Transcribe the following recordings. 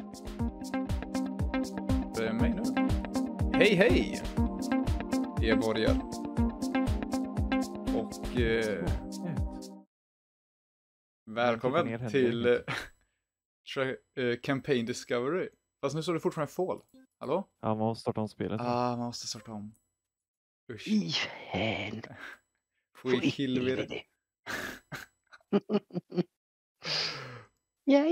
Det är mig nu. Hej hej! Det är Borgar. Och välkommen till Campaign Discovery. Fast nu står det fortfarande Fall. Hallå? Ja, man måste starta om spelet. Man måste starta om. Usch. Igen. Skithilvigt. Ja.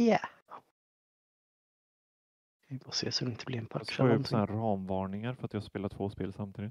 Vi får se så det inte blir en Jag patch. får upp sådana här ramvarningar för att jag spelar 2 spel samtidigt.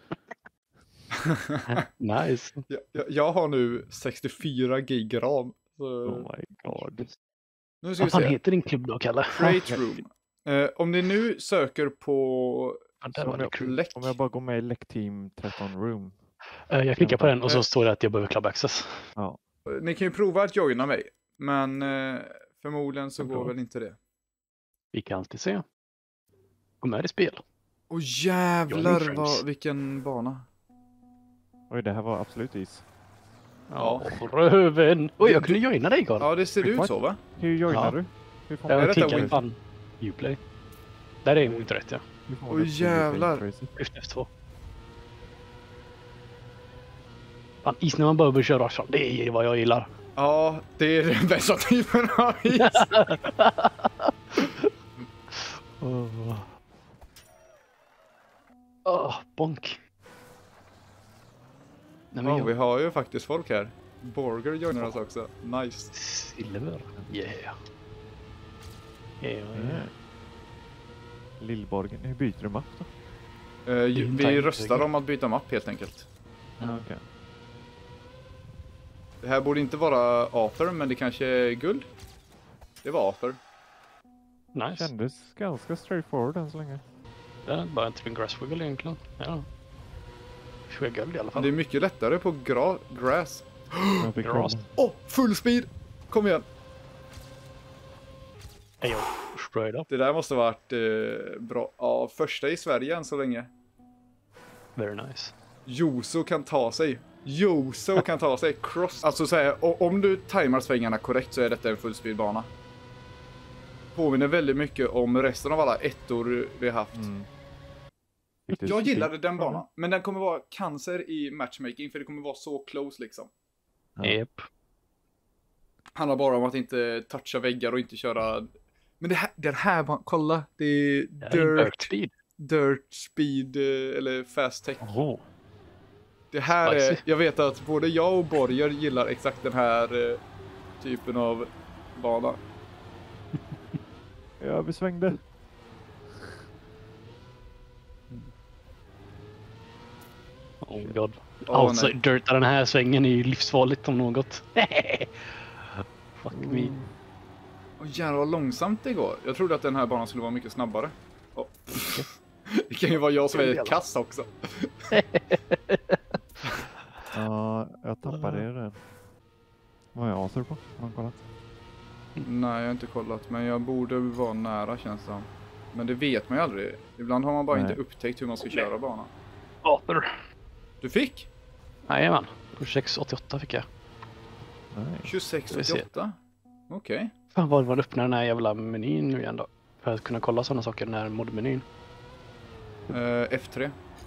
Nice. Jag har nu 64 gig ram. Så... Oh my god. Nu ska vi Vad fan se. heter din klubb då, Kalle? Create Room. Om ni nu söker på Ja, där var det kul. Lek. Om jag bara går med i Lek Team 13 Room. Jag klickar på den och så står det att jag behöver Club Access. Ja. Ni kan ju prova att joina mig. Men förmodligen så Jag går provar. väl inte det. Vi kan alltid se. Gå med i spel. Åh Joining jävlar friends. vilken bana. Oj, det här var absolut is. Ja. Röven. Oj, jag kunde joina dig, Carl. Ja, det ser ut så va? Hur joinar Ja. du? Hur får Är man, Jag detta klickar Win- fan Uplay. Där är inte rätt, ja. hur får man Oj, ett till jävlar. Tracy? F2. Fan, is när man behöver köra rakt fram. Det är vad jag gillar. Ja, det är den bästa typen av is. Bonk. Nej, men Ja, vi jag... har ju faktiskt folk här. Borger joinar oss också. Nice. Silver. Yeah. Lillborgen. Hur byter du mapp då? Vi röstar om att byta mapp helt enkelt. Ja. Okej. Det här borde inte vara Arthur, men det kanske är guld. Det var Arthur. Nice. Kändes ganska straightforward än så länge. Det är bara inte en grasswiggle egentligen. Ja. Guld i alla fall. Det är mycket lättare på grass. Jag fick Gras. kolla. Full speed! Kom igen. Hey, yo. Straight up. Det där måste ha varit bra. Ja, första i Sverige än så länge. Very nice. Joso kan ta sig. Cross. Alltså så här, om du tajmar svängarna korrekt så är detta en fullspeedbana. Påminner väldigt mycket om resten av alla ettor vi har haft. Jag gillade den banan, men den kommer vara cancer i matchmaking för det kommer vara så close liksom. Ja. Yep. Handlar bara om att inte toucha väggar och inte köra. Men det här kolla, det är Dirt speed. dirt speed eller fast tech. Oh. Det här är, Spicy. jag vet att både jag och Borger gillar exakt den här typen av bana. Ja, vi svängde. Oh god. Åh, Alltså, nej. dirta den här svängen är ju livsfarligt om något. Fuck me. Åh jävlar vad långsamt det går. Jag trodde att den här banan skulle vara mycket snabbare. Oh. Det kan ju vara jag som är kass också. Ja, jag tappade det där. Vad är Arthur på? Har man kollat? Nej, jag har inte kollat. Men jag borde vara nära känns det som. Men det vet man ju aldrig. Ibland har man bara Nej. inte upptäckt hur man ska köra banan. Arthur. Du fick? Jajamän. 2688 fick jag. Nej. 26,88. Okej. Fan vad var det öppna den här jävla menyn nu igen då? För att kunna kolla sådana saker, den här modmenyn. F3.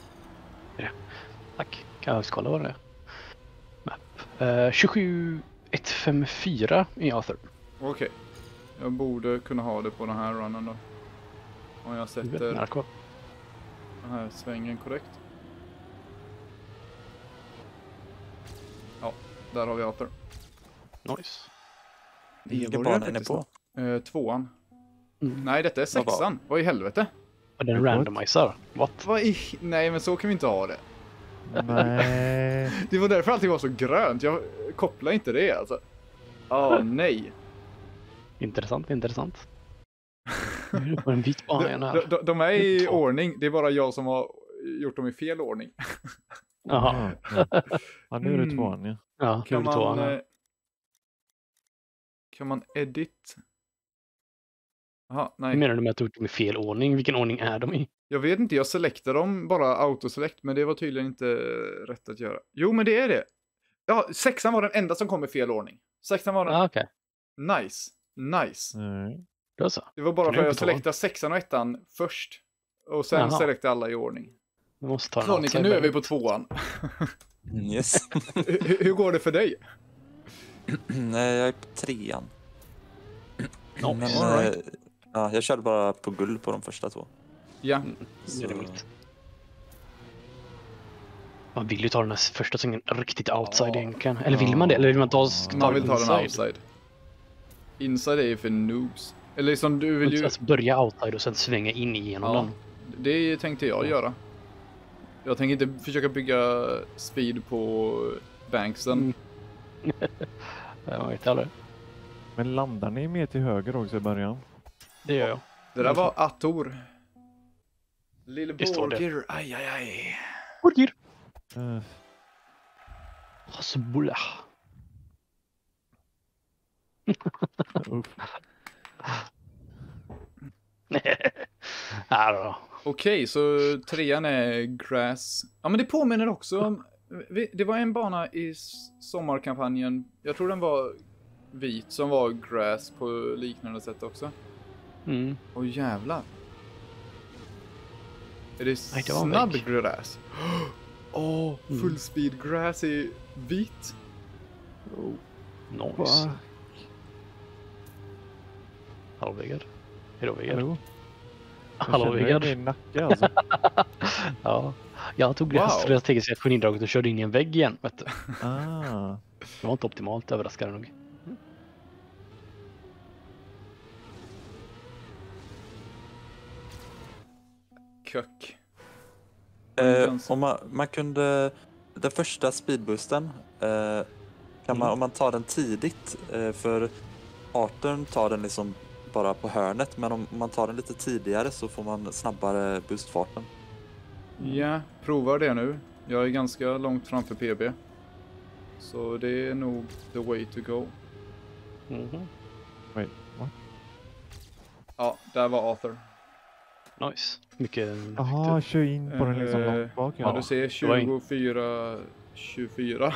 Tack. Kan jag kolla vad det är? Map. 27154 i Arthur. Okej. Jag borde kunna ha det på den här runnen då. Om jag sätter Nära kvar. den här svängen korrekt. Ja, där har vi Arthur. Nice. Vilken bana är ni på? 2:an. Mm. Nej, detta är 6:an. Vad i helvete? Och den randomiserar. What? Nej, men så kan vi inte ha det. Nej. Det var därför allting var så grönt. Jag kopplar inte det alltså. Nej. Intressant. Nu är det på en vit bana igen här. De är i ordning. Det är bara jag som har gjort dem i fel ordning. Jaha. Ja, nu är det 2:an, ja. Ja, Kan nu är det tvåan man, här. kan man edit? Jaha, Hur nej. menar du med att du gjort dem i fel ordning? Vilken ordning är de i? Jag vet inte, jag selectar dem bara autoselect, men det var tydligen inte rätt att göra. Jo, men det är det. Ja, 6:an var den enda som kom i fel ordning. 6:an var den... Ah, okej. Nice. Nej. Det är så. Det var bara Kan för du att jag inte ta selektade 6an och 1an först. Och sen Jaha. selektade alla i ordning. Du måste ta en Kronika, outside nu är vi bag. på 2an. Yes. Hur går det för dig? Nej, jag är på 3an. Ja, Men all right. ja, jag körde bara på guld på de första 2. Ja, Det är rimligt. Man vill ju ta den här första svängen riktigt outside egentligen. Eller vill man det? Eller vill man ta man vill ta den inside? outside. Inside är ju för noobs. Eller som du vill ju... Alltså börja outside och sen svänga in igenom Ja, den. det tänkte jag göra. Jag tänker inte försöka bygga speed på banksen. Jag vet aldrig. Men landar ni mer till höger också i början? Det gör jag. Det där var Ator. Lille Det står det. Borgir, aj aj aj. Borgir! Uh, Hasbulla. uff. Här då. Okej, så 3an är grass. Ja, men det påminner också om... Det var en bana i sommarkampanjen. Jag tror den var vit som var grass på liknande sätt också. Mm. Åh jävlar. Är det Nej, det var en snabb vägg. grass? Åh, full speed grass i vit. Nice. Va? Hallå Vegard. Hejdå Vegard. Hallå? Hallå Jag känner Vegard. min nacke alltså. Ja. Jag tog det här strategiska genindraget och körde in i en vägg igen. Vet du. Ah. Det var inte optimalt, överraskande nog. Köck. Om man kunde... Den första speedboosten kan man, om man tar den tidigt, för arten tar den liksom bara på hörnet, men om man tar den lite tidigare så får man snabbare boostfarten. Ja, provar det nu. Jag är ganska långt framför PB. Så det är nog the way to go. Mhm. Wait, what? Ja, där var Arthur. Nice. Mycket. Jaha, kör in på den liksom Eh, långt bak. Ja, Ja. du ser det var 24.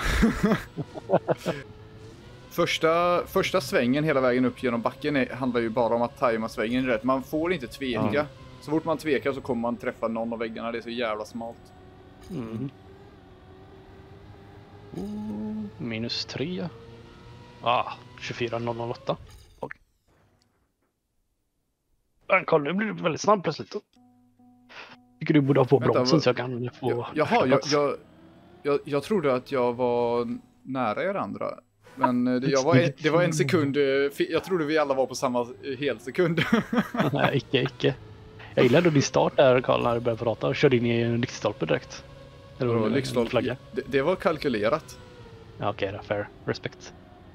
första svängen hela vägen upp genom backen handlar ju bara om att tajma svängen rätt. Man får inte tveka. Ja. Så fort man tvekar så kommer man träffa någon av väggarna. Det är så jävla smalt. Mm. -3. 24.008. Karl, nu blir du väldigt snabb plötsligt. Tycker du borde ha på Vänta, bromsen så jag kan få... Jaha, jag trodde att jag var nära er andra. Men det var en sekund. Jag trodde vi alla var på samma helsekund. Nej, icke. Jag gillade din start där, Karl, när du började prata och körde in i en lyktstolpe direkt. Eller Och en lyktstolpe. flagga. Det var kalkylerat. Ja, okej då, fair. Respect.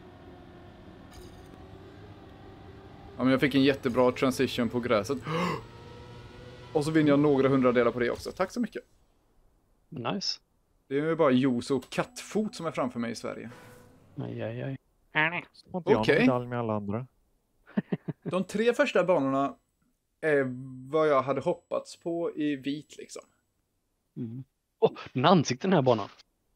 Ja, men jag fick en jättebra transition på gräset. Och så vinner jag några hundradelar på det också. Tack så mycket. Nice. Det är ju bara juice och kattfot som är framför mig i Sverige. Aj. Får inte jag Okej. en medalj med alla andra? De 3 första banorna är vad jag hade hoppats på i vit liksom. Den ansikten den här banan.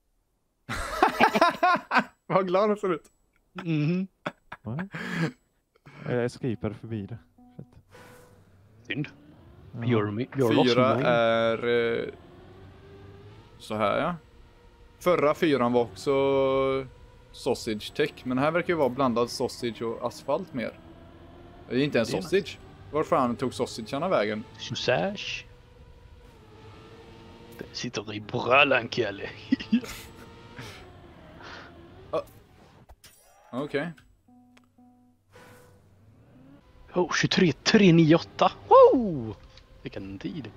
Vad glad den ser ut. Mhm. Va? Jag skipade förbi det. Shit. Synd. Ja. You're lost 4 mine. är så här, ja. Förra 4 var också sausage tech, men här verkar ju vara blandad sausage och asfalt mer. Det är inte en Det är sausage. Varför han tog sausagearna vägen? Sausage. Det sitter i brallan, Kalle. Okej. Oh, 23.398. Wow! Vilken tid.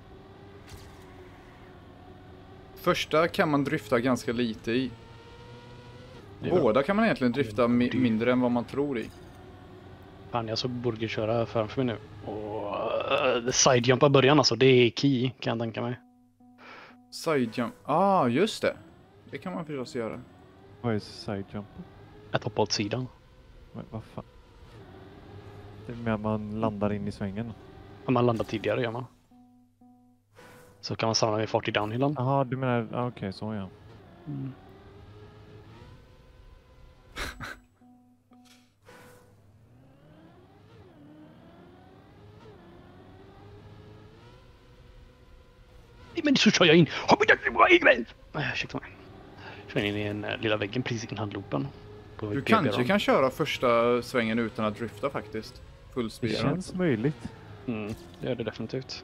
Första kan man drifta ganska lite i. Det är bra. Båda kan man egentligen drifta mindre än vad man tror i. Fan, jag såg Burger köra framför mig nu. Och sidejumpa början alltså, det är key kan jag tänka mig. Side jump. Just det. Det kan man förstås göra. Vad är side jump? Att hoppa åt sidan. Men vad fan? Det är med att man landar in i svängen. Om man landar tidigare gör man. Så kan man samla med fart i downhillen. Jaha, du menar... Okej, så ja. Mm. men så kör jag in. Ursäkta mig. Kör in i en lilla väggen precis innan loopen. Du kanske kan köra första svängen utan att drifta faktiskt. Full speed. Det känns möjligt. Det gör det definitivt.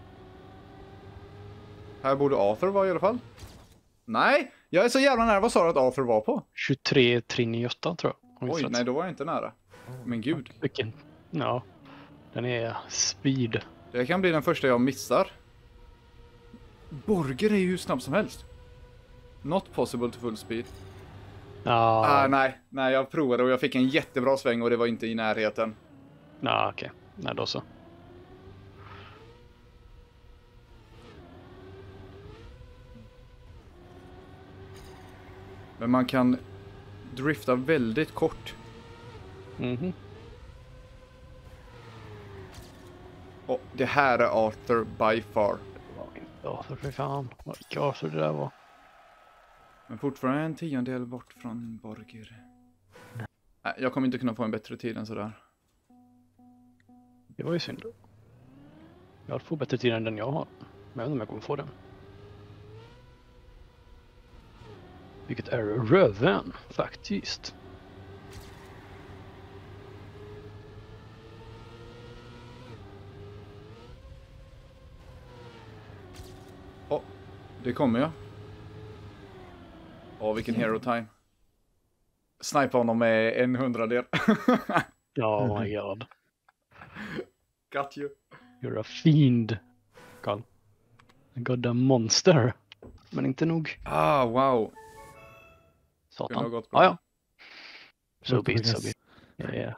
Här borde Arthur vara i alla fall. Nej, jag är så jävla nära. Vad sa du att Arthur var på? 23,398 tror jag. Oj, nej då var jag inte nära. Men gud. Vilken? Ja, den är speed. Det kan bli den första jag missar. Borger är ju hur snabb som helst. Not possible to full speed. Ja. Nej, jag provade och jag fick en jättebra sväng och det var inte i närheten. Ja, okej. Nej, då så. Men man kan drifta väldigt kort. Och det här är Arthur by far. Det var inte Arthur för fan. Vad vilka Arthur det där var. Men fortfarande en 10-del bort från Borger. Nej, jag kommer inte kunna få en bättre tid än sådär. Det var ju synd. Jag får bättre tid än den jag har. Men jag vet inte om jag kommer få den. Vilket är röven, faktiskt. Det kommer jag. Vilken hero time. Snipa honom med en 100-del. Oh my god. Got you. You're a fiend, Carl. I got a monster. Men inte nog. Wow. Satan. Ja. So be it, so be it. Yeah.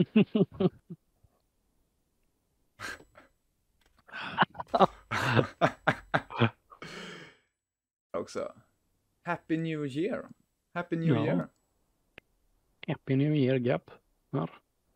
Också. Happy New Year. Happy New Year. Happy New Year, Gap. Här.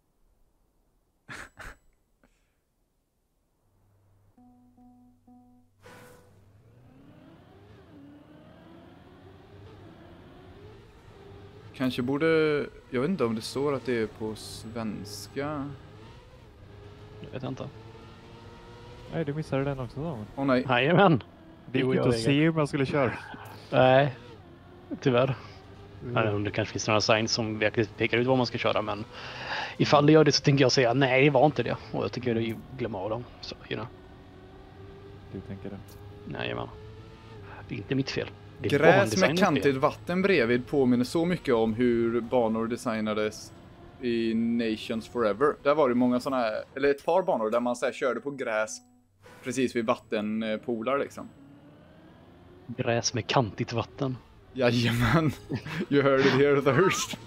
Kanske borde... Jag vet inte om det står att det är på svenska. Jag vet inte. Nej, du missade den också då. Nej. Jajamän. Det gick inte att se hur man skulle köra. Nej, tyvärr. Det kanske finns några signs som verkligen pekar ut vad man ska köra, men ifall det gör det så tänker jag säga nej, det var inte det. Och jag tycker det glömma av dem. Så, Du tänker det? Nej, men det är inte mitt fel. Gräs med kantigt vatten bredvid påminner så mycket om hur banor designades i Nations Forever. Där var det många sådana här, eller ett par banor där man så här körde på gräs precis vid vattenpolar liksom. Gräs med kantigt vatten. Jajamän. You heard it here first.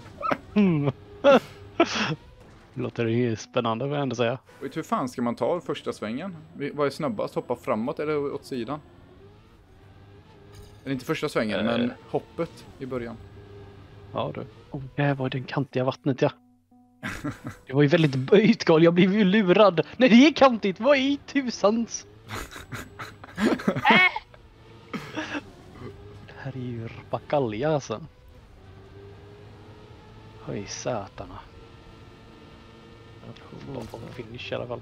Det låter ju spännande vad jag ändå säga. Vet hur fan ska man ta första svängen? Vad är snabbast? Hoppa framåt eller åt sidan? Eller inte första svängen, men hoppet i början. Ja du. Det var den kantiga vattnet, ja. Det var ju väldigt böjt, Carl. Jag blev ju lurad. Nej, det är kantigt. Vad i tusans? Det här är ju rapakalja alltså. Oj, sätarna. Jag får finish i alla fall.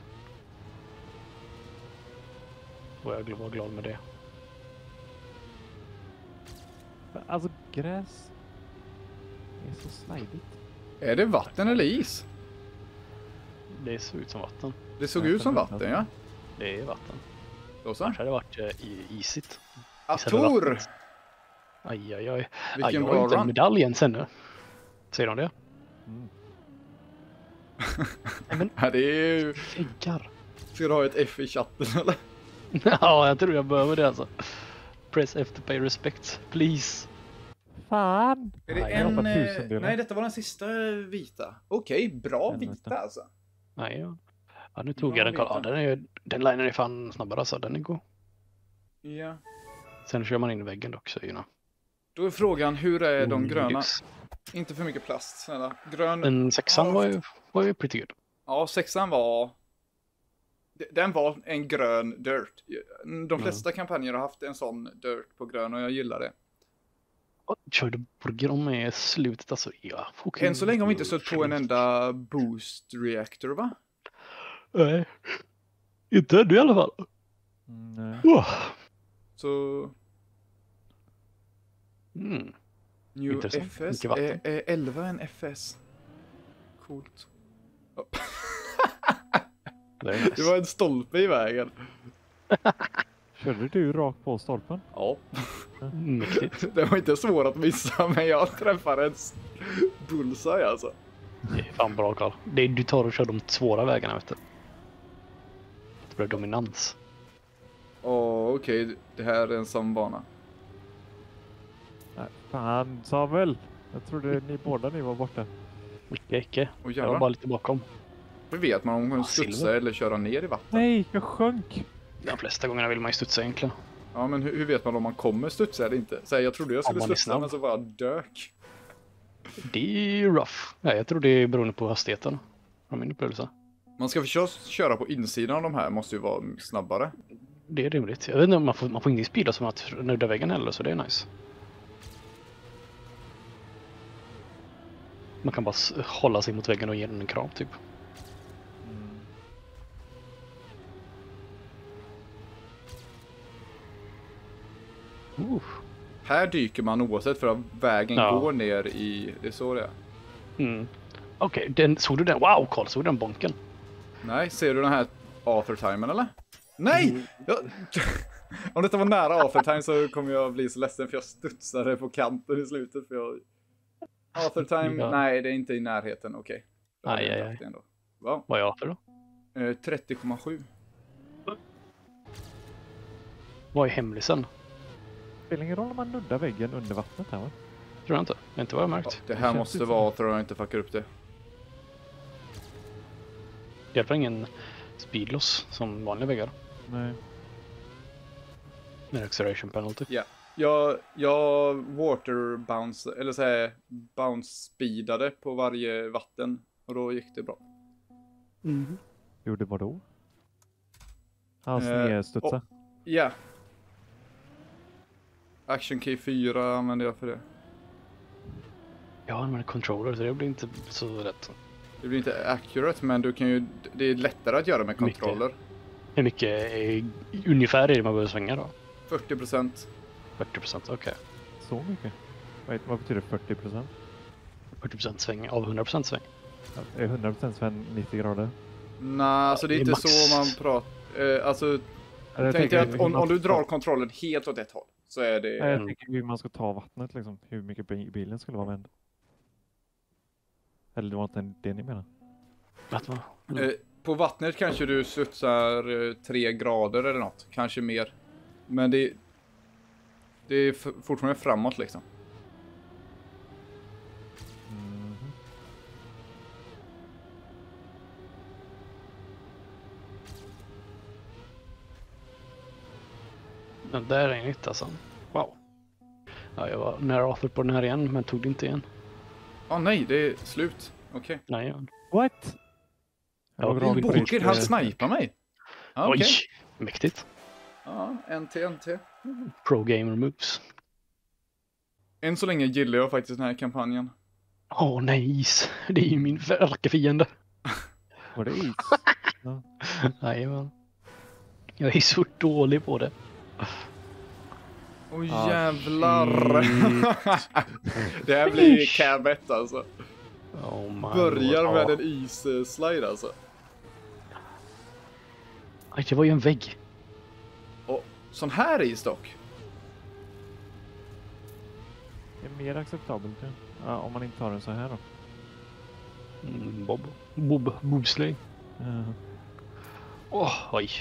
Och jag var glad med det. Alltså gräs är så slidigt. Är det vatten eller is? Det ser ut som vatten. Det såg ut som vatten, ja. Det är vatten. Då så. Annars hade det varit isigt. Tor! Aj, aj, aj. Vilken jag bra har inte en run. medalj ens ännu. Säger de det? Nej, men Ja, det är ju... feggar. Ska du ha ett F i chatten eller? Ja, jag tror jag behöver det alltså. Press F to pay respect, please. Fan! Är det Nej, en... tusendelar. Nej, detta var den sista vita. Okej, bra vita alltså. Nej, ja, nu tog jag den. Ja, den linen är fan snabbare alltså. Den är god. Ja. Sen kör man in i väggen dock, så Då är frågan, hur är de gröna? Inte för mycket plast, snälla. Grön... Den sexan var ju pretty good. Ja, sexan var... Den var en grön dirt. De flesta kampanjer har haft en sån dirt på grön och jag gillar det. Körde burger om med slutet alltså. Ja, Än så länge har vi inte stött på en enda boost reactor, va? Nej. Inte ännu i alla fall. Nej. Så New Intressant. FS Mycket vatten. är 11 en FS. Coolt. Oh. Det är nice. Det var en stolpe i vägen. Körde du rakt på stolpen? Ja. Mäktigt. Det var inte svårt att missa, men jag träffade en bullseye alltså. Det är fan bra, Karl. Du tar och kör de svåra vägarna, vet du. Det blir dominans. Okej. Det här är en sån bana. Nej, fan Samuel. Jag trodde ni var borta. Icke. Och Jag var bara lite bakom. hur vet man om man silver. studsa eller köra ner i vatten? Nej, jag sjönk. De flesta gångerna vill man ju studsa egentligen. Ja, men hur vet man om man kommer studsa eller inte? Så här, jag trodde jag skulle Om man är studsa, snabb. men så bara dök. Det är ju rough. Nej, jag tror det är beroende på hastigheten. Från min upplevelse. Man ska förstås köra på insidan av de här, måste ju vara snabbare. Det är rimligt. Jag vet inte om man får inte speeda som att nudda väggen heller, så det är nice. Man kan bara hålla sig mot väggen och ge den en kram typ. Här dyker man oavsett för att vägen Ja. går ner i... Det är så det är. Okej, såg du den? Wow, Carl, såg du den bonken? Nej, ser du den här Arthur-timern eller? Nej! Om detta var nära Arthur-time så kommer jag bli så ledsen för jag studsade på kanten i slutet. För jag... Arthur-time, Ja. nej det är inte i närheten, okej. Aj. Wow. Vad är jag för då? 30,7. Vad är hemlisen? Spelar ingen roll om man nuddar väggen under vattnet här, va? Tror jag inte. Det är inte vad jag märkt. Det här känns måste lite vara som- Arthur om jag inte fuckar upp det. Det är i alla fall ingen speedloss som vanliga väggar. Nej. Med acceleration penalty. Jag water bounce, eller så här, bounce speedade på varje vatten. Och då gick det bra. Gjorde vad då? Hans Eh, nedstudsa. Ja. Action Key 4 använder jag för det. Jag använder controller så det blir inte så lätt. Det blir inte accurate, men du kan ju, det är lättare att göra med Mycket. kontroller. Hur mycket ungefär är det man behöver svänga då? 40%. 40%, okej. Så mycket? Vad betyder 40%? 40% sväng av 100% sväng. Är 100% sväng 90 grader? Nej, alltså det är det är inte max. så man pratar. Alltså, Eller tänk dig tänker att hur om man du ska drar ta- kontrollen helt åt ett håll, så är det... Nej, jag tänker hur man ska ta vattnet liksom. Hur mycket bilen skulle vara vänd. Eller det var inte det ni menar? Vet du vad? På vattnet kanske du studsar 3 grader eller något. Kanske mer. Men det är fortfarande framåt liksom. Mhm. Den där är nytt alltså. Wow. Ja, jag var nära Arthur på den här igen, men tog det inte igen. Nej, det är slut. Okej. Nej, ja. What? Ja, Jag det var är glad bok. för Boker, det. han snipar mig. Ja, okej. Oj, mäktigt. Ja, NT. Pro gamer moves. Än så länge gillar jag faktiskt den här kampanjen. Åh, nice. Det är ju min ärkeffiende. Var det is? Jajamän. Jag är så dålig på det. Åh Ah, jävlar. Det här blir cab 1 alltså. Oh my Börjar lord. med en is-slide alltså. Aj, det var ju en vägg. Och sån här is dock. Det är mer acceptabelt ja. Ja, om man inte tar den så här då. Bobsleigh. Ja. Oj.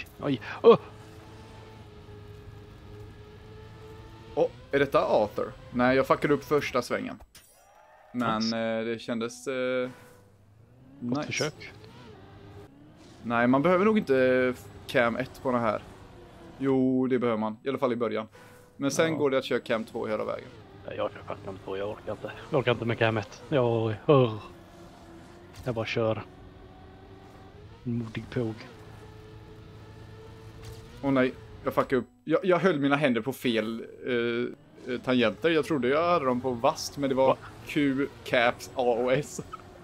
Är detta Arthur? Nej, jag fuckade upp första svängen. Men Nice. det kändes... Gott nice. försök. Nej, man behöver nog inte cam 1 på den här. Jo, det behöver man. I alla fall i början. Men sen Ja. går det att köra cam 2 hela vägen. Jag kör fan på, jag orkar inte. Jag orkar inte med KM1. Jag bara kör. Modig påg. Åh nej, jag fuckade upp. Jag höll mina händer på fel tangenter. Jag trodde jag hade dem på vast, men det var Q, caps, A och S.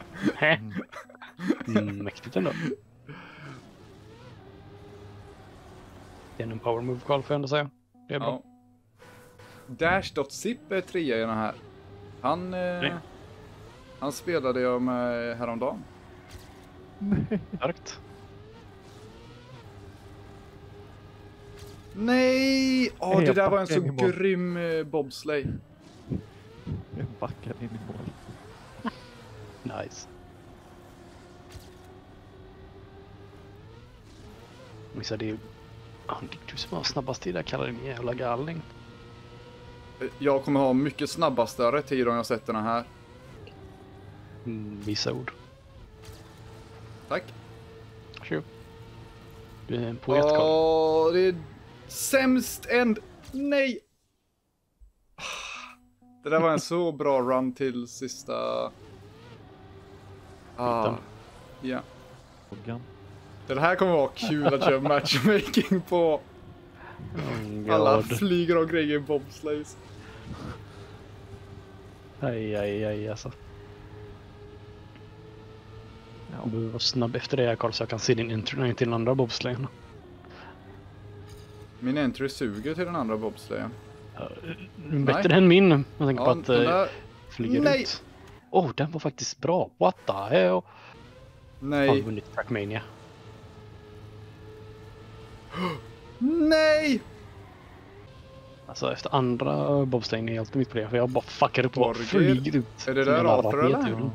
Mäktigt ändå. Det är en power move call får jag ändå säga. Det är bra. Ja. Dash.zip är 3 i den här. Han spelade jag med häromdagen. Starkt. Nej! Det där var en så grym bobsleigh. Jag backade in i mål. Nice. Vissa det är ju... du som har snabbast tid där kallar din jävla galning. Jag kommer ha mycket snabbare tid om jag sätter den här. Vissa ord. Tack. Sure. Du är en poet, Carl. Det är sämst end. Nej! Det där var en så bra run till sista... Ja. Det här kommer vara kul att köra matchmaking på. Alla flyger och grejer i bobsleighs. Aj alltså. Jag behöver vara snabb efter det här, Carl, så jag kan se din entry till den andra bobsleighen. Min entry suger till den andra bobsleighen. Bättre än min. Jag tänker på att där... flyger ut. Den var faktiskt bra. What the hell? Nej. Har vunnit Trackmania. Nej! Alltså efter andra bobsleighen är alltid mitt problem. För jag bara fuckar upp och flyger ut. Är det där Arthur eller?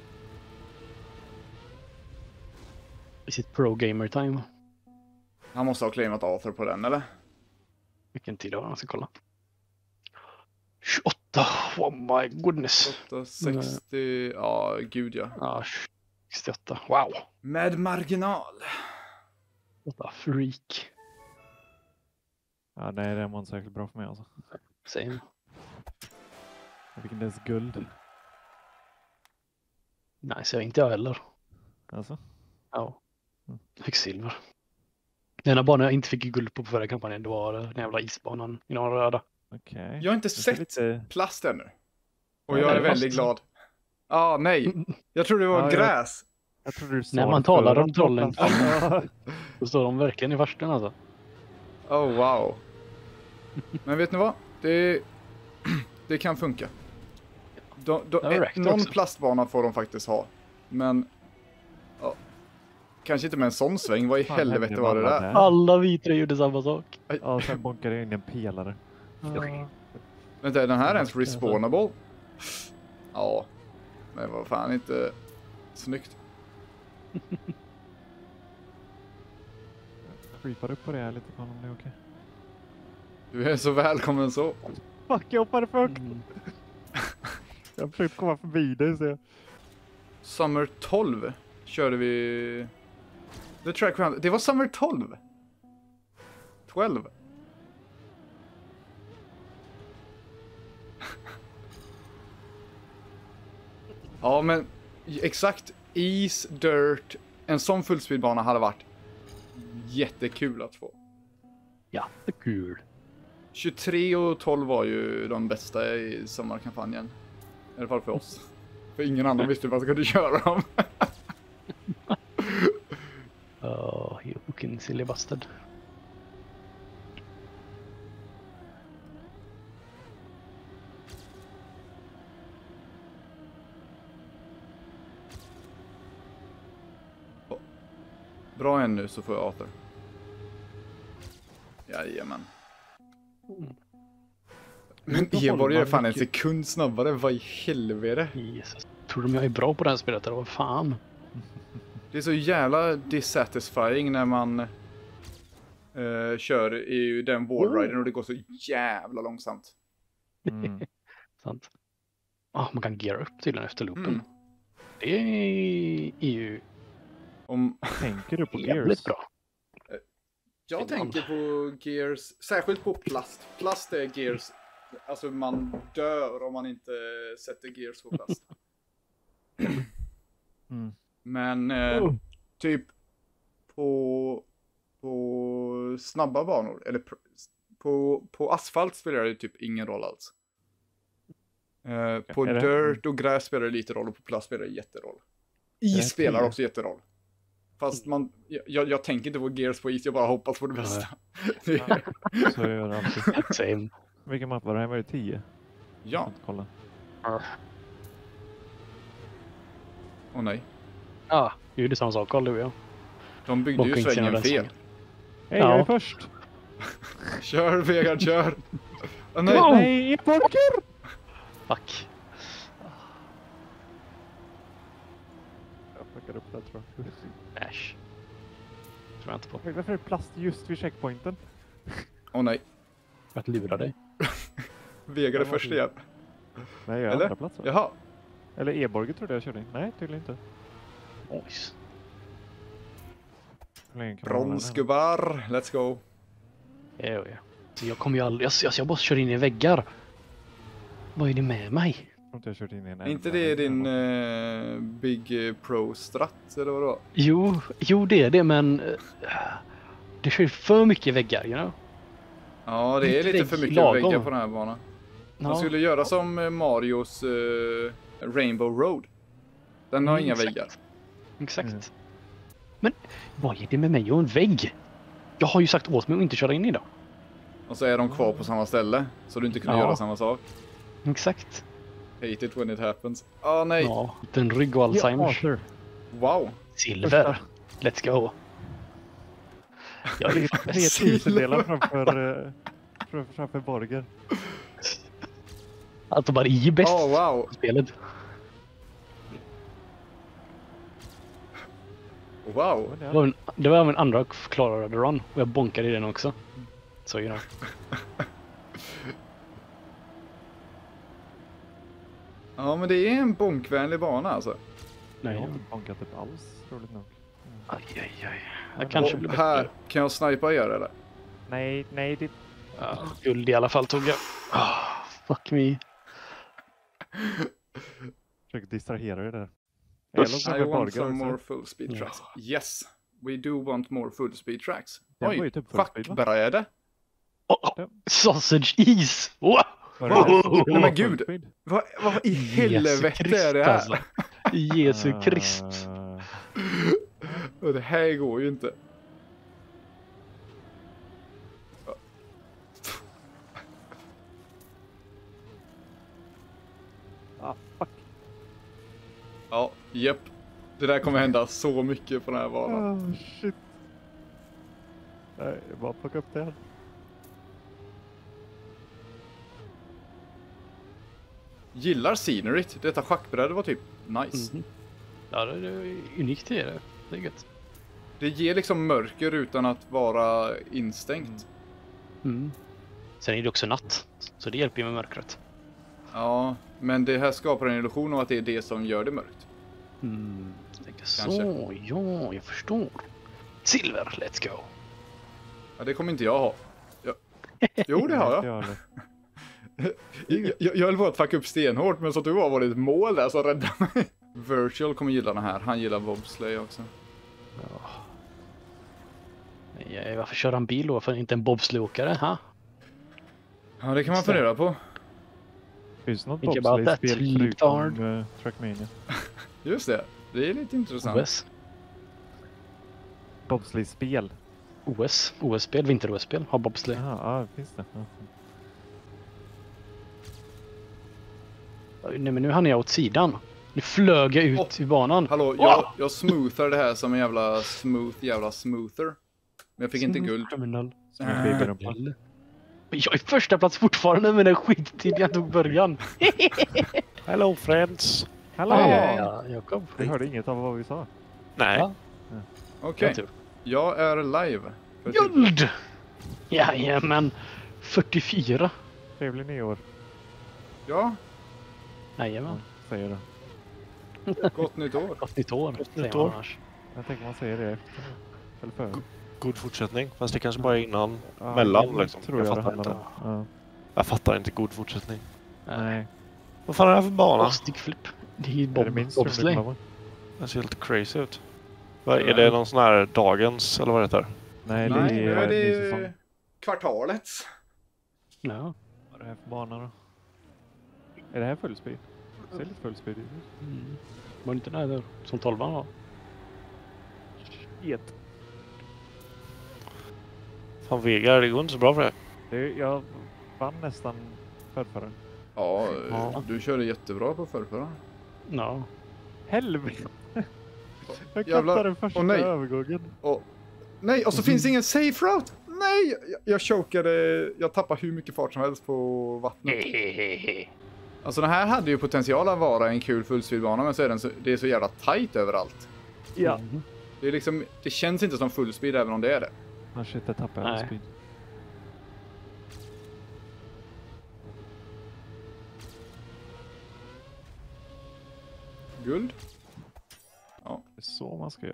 I sitt pro gamer time. Han måste ha claimat Arthur på den, eller? Vilken tid har han? Jag ska kolla. 28. Oh my goodness. 860. Ja, gud ja. Ja, 68. Wow. Med marginal. What a freak. Ja, nej, det var inte säkert bra för mig alltså. Same. Jag fick inte ens guld. Nej, så inte jag heller. Alltså? Ja. Jag fick silver. Den enda banan jag inte fick guld på förra kampanjen, det var den jävla isbanan i den röda. Okej. Jag har inte sett lite... plast ännu. Och jag är väldigt glad. Nej. Jag tror det var gräs. Jag tror du sa när man talar om trollen. Då står de verkligen i farsten alltså. Oh wow. Men vet ni vad? Det kan funka. Någon plastbana får de faktiskt ha. Men kanske inte med en sån sväng. Vad i helvete var det där? Alla vi tre gjorde samma sak. Ja, sen bonkade jag in en pelare. Vänta, är den här ens respawnable? Ja. Men vad fan, inte snyggt. Creepar upp på det här lite, om det är okej. Du är så välkommen så. Fuck, jag hoppade för högt. Jag har försökt komma förbi det, så. Summer 12 körde vi... The track round. Det var Summer 12. 12. Ja, men exakt. Is, dirt. En sån fullspeedbana hade varit jättekul att få. Jättekul. 23 och 12 var ju de bästa i sommarkampanjen. I alla fall för oss. För ingen annan visste vad man skulle köra dem. You fucking silly bastard. Bra än nu så får jag Arthur. Jajamän. Men Eborg är fan en sekund snabbare. Vad i helvete? Jesus. Tror de jag är bra på det här spelet eller vad fan? Det är så jävla dissatisfying när man kör i den wallriden och det går så jävla långsamt. Sant. Man kan geara upp tydligen efter loopen. Det är ju tänker du på jävligt gears? Bra. Jag tänker på gears, särskilt på plast. Plast är gears. Alltså man dör om man inte sätter gears på plast. Men typ på snabba banor eller på asfalt spelar det typ ingen roll alls. På dirt och gräs spelar det lite roll och på plast spelar det jätteroll. Is spelar också jätteroll. Fast jag tänker inte på gears på is, jag bara hoppas på det bästa. Så gör jag alltid. Same. Vilken mapp var det här? Var det 10? Ja. Kolla. Åh nej. Ja, det är ju samma sak, Carl, du och jag. De byggde ju svängen fel. Hej, jag är först! Kör, Vegard, kör! Åh nej! Wow. Nej, e-porker! Fuck. Jag fuckar upp det, tror jag. Äsch. Tror jag inte på. Varför är det plast just vid checkpointen? Åh nej. För att lura dig. Vegard är först igen. Nej, jag är Eller? andra plats, va? Jaha. Eller e-borget trodde jag körde in. Nej, tydligen inte. Ojs. Bronsgubbar, let's go. Ja. Så jag kommer ju aldrig... Jag bara kör in i väggar. Vad är det med mig? Jag tror inte jag kört in i en Är inte det din Big Pro Strat, eller vad det var? Jo, det är det, men... det kör för mycket väggar, you know? Ja, det är lite för mycket lagom. väggar på den här banan. Man skulle göra som Marios Rainbow Road. Den har inga exakt. väggar. Exakt. Mm. Men vad är det med mig och en vägg? Jag har ju sagt åt mig att inte köra in i dem. Och så är de kvar på samma ställe. Så du inte kunde Ja. göra samma sak. Exakt. Hate it when it happens. Åh nej. Ja, den rygg och Alzheimers. Arthur. Wow. Silver. Let's go. Jag är ju fan bäst. 3000-delar framför Borger. Alltså bara i bäst Wow. spelet. Wow. Det var min andra klarade run och jag bonkade i den också. Så you know. Ja, men det är en bonkvänlig bana alltså. Jag Nej. har inte bankat upp alls, roligt nog. Aj. Jag kanske blir bättre. Här, kan jag snipa er eller? Nej, det... Ja, guld i alla fall tog jag. Fuck me. Försöker distrahera dig där. I want some more full speed tracks. Yes, we do want more full speed tracks. Den var ju Oj, typ full speed, va? schackbräde. Sausage is! Wow. Nej men gud, vad i helvete är det här? Alltså. Jesu Krist. Det här går ju inte. Fuck. Ja, japp. Det där kommer hända så mycket på den här banan. Shit. Nej, jag bara plocka upp det här. Gillar sceneryt. Detta schackbräde var typ nice. Mm. Ja, det är unikt det är det. Det är gött. Det ger liksom mörker utan att vara instängt. Mm. Sen är det också natt. Så det hjälper ju med mörkret. Ja, men det här skapar en illusion av att det är det som gör det mörkt. Mm. Jag tänker Kanske. så, ja, jag förstår. Silver, let's go. Ja, det kommer inte jag ha. Jo, det har jag. Jag höll på att fucka upp stenhårt, men så att du var ett mål där så räddade mig. Virtual kommer gilla den här. Han gillar bobsleigh också. Ja, varför kör han bil då? För inte en bobsleigh-åkare, ha? Ja, det kan man fundera på. Finns det något Think about that, bobsleigh-spel förutom Trackmania? Just det. Det är lite intressant. OS. Bobsleigh-spel? OS-spel, vinter-OS-spel har bobsleigh. Ja, finns det. Ja. Nej, men nu hann jag åt sidan. Nu flög jag ut i banan. Hallå, jag smoothar det här som en jävla smoother. Men jag fick inte guld. Criminal. Äh. Jag är första plats fortfarande med den skittid jag tog början. Hello friends. Hallå! Ja, Jakob. Vi hörde inget av vad vi sa. Nej. Ja. Okej, jag är live. för Guld! Jajamän. 44. Trevlig nyår. Ja, Jajamän. Säger det. gott nytt år. Gott nytt år. nytt år. Jag tänker man säger det efter. Eller före. God fortsättning. Fast det kanske bara är innan. Ja, mellan, det liksom. Tror Jag jag det fattar handlar inte. om. Ja. Jag fattar inte god fortsättning. Nej. Vad fan är det här för bana? Stickflip. Det är ju Är det min bobsleigh. strömning? Den ser helt crazy ut. Är det någon sån här dagens, eller vad det heter? Nej, Nej, det nu är ny säsong. det kvartalets. Ja. Vad är det här för bana då? Är det här full speed? Det ser lite full speed ut. Mm. Var det inte den här som 12an var? Shit. Fan Vegard, det går inte så bra för dig. Jag vann nästan förrförra. Ja, du körde jättebra på förrförra. Ja. Helvete! Jag Jävlar. kattade den första övergången. Nej, och så finns ingen safe route! Nej! Jag chokade, jag tappade hur mycket fart som helst på vattnet. Alltså den här hade ju potential att vara en kul fullspeedbana, men så är det är så jävla tight överallt. Ja. Det är liksom, det känns inte som fullspeed även om det är det. Ah, shit, jag tappade all speed. Guld. Ja. Det är så man ska göra.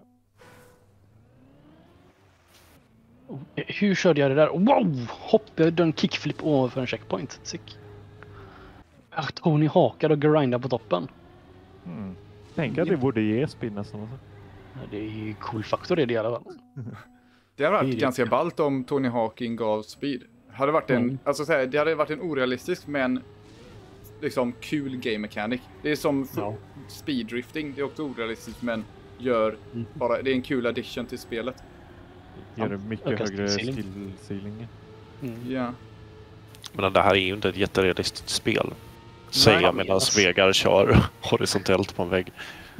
Hur körde jag det där? Wow! Hoppade en kickflip ovanför en checkpoint. Sick. Tony hakade och grindade på toppen. Tänk att det borde ge spin nästan. Alltså. Ja, det är ju cool faktor det i alla fall. Det hade varit ganska ballt om Tony Hawking gav speed. Hade varit alltså, det hade varit en orealistisk men liksom kul game mechanic. Det är som speeddrifting. Det är också orealistiskt men gör bara, det är en kul addition till spelet. Gör det mycket högre skill-ceiling. Ja. Men det här är ju inte ett jätterealistiskt spel. Säger jag medan Svegar kör horisontellt på en vägg.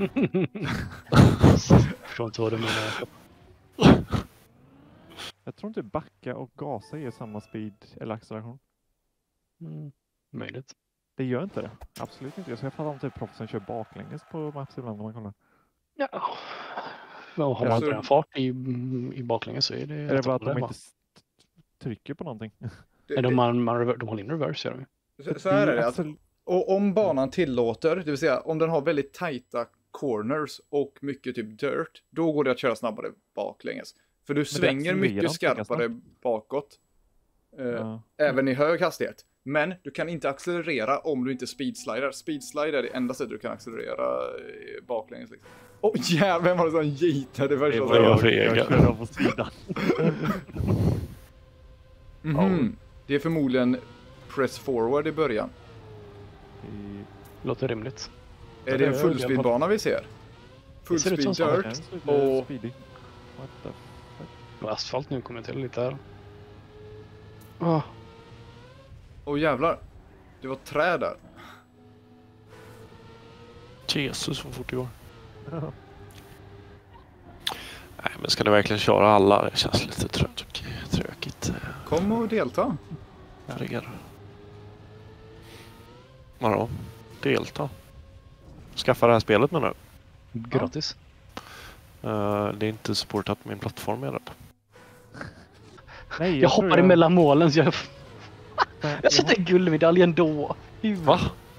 Förstår inte vad du menar. Jag tror inte backa och gasa ger samma speed eller acceleration. Möjligt. Det gör inte det. Absolut inte. Jag ska fatta om typ proffsen kör baklänges på maps ibland när man kollar. Ja. Har man inte den fart i baklänges så är det... Är det bara att de inte trycker på någonting? De håller in reverse, gör de. Så här är det. Alltså, och om banan tillåter, det vill säga om den har väldigt tajta corners och mycket typ dirt, då går det att köra snabbare baklänges. För du svänger mycket skarpare bakåt. Även i hög hastighet. Men du kan inte accelerera om du inte speedslidar. Speedslide är det enda sättet du kan accelerera baklänges. Liksom. Jävlar, vem var det som gitade först? Det var jag körde på sidan. Det är förmodligen press forward i början. Låter rimligt. Är det en fullspeedbana vi ser? Fullspeed dirt och asfalt nu kommer till lite här. Jävlar. Det var träd där. Jesus, vad fort det går. Nej, men ska ni verkligen köra alla? Det känns lite tråkigt. Kom och delta. Vadå? Delta? Skaffa det här spelet menar du? Gratis. Det är inte supportat på min plattform jag är rädd. Nej, jag hoppade mellan målen så jag sätter guldmedaljen då. Va?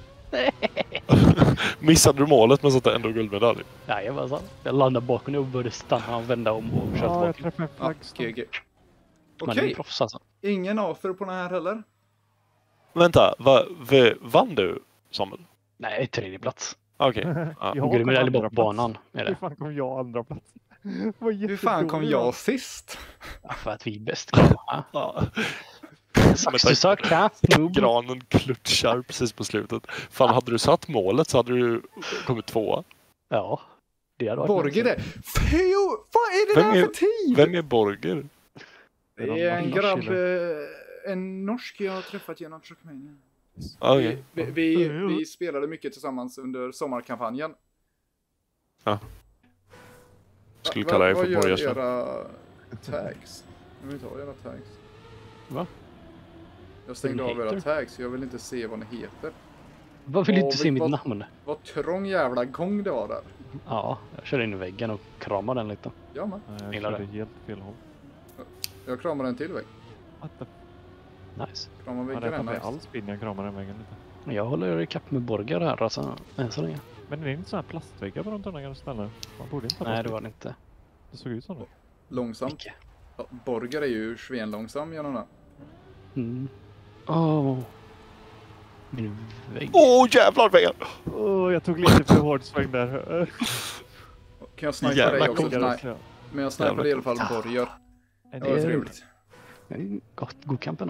Missade du målet men satte ändå guldmedalj? Nej, jag landade bakom och började stanna och vända om och köra jag träffade en flaggstång. Okej. Alltså. Ingen offer på den här heller? Vänta, vann du, Samuel? Nej, 3:e plats. Okej. Guldmedalj bort på banan. Hur fan kom jag andra plats? Hur fan kom jag sist? För att vi är bäst. Granen klutschar precis på slutet. Fan, hade du satt målet så hade du kommit 2. Ja, det hade varit. Borger det. Vad är det där för tid? Vem är Borger? Det är en grabb, en norsk jag har träffat genom Trackmania. Okay. Vi spelade mycket tillsammans under sommarkampanjen. Ja. Skulle kalla dig för Borger. Vad gör era tags? Jag vill inte ha era tags. Va? Jag stängde av era tags, jag vill inte se vad ni heter. Vad vill du inte se mitt namn? Vad trång jävla gång det var där. Ja, jag körde in i väggen och kramade den lite. Ja, man. Jag körde helt fel håll. Jag kramade en till vägg. Nice. Kramar väggen är nice. Alls spinn, jag kramar den väggen lite. Jag håller i kapp med Borgar här alltså, än så länge. Men det är inte sådana här plastväggar på de tunna ställen. Man borde inte ha. Nej, det var det inte. Det såg ut som det. Långsamt. Ja, Borgar är ju svenlångsam genom det. Min vägg. Jävlar väggen! Jag tog lite för hård sväng där. Kan jag snipa dig också? Nej. Men jag snipade i alla fall Borgar. Det var trevligt. God kampen då.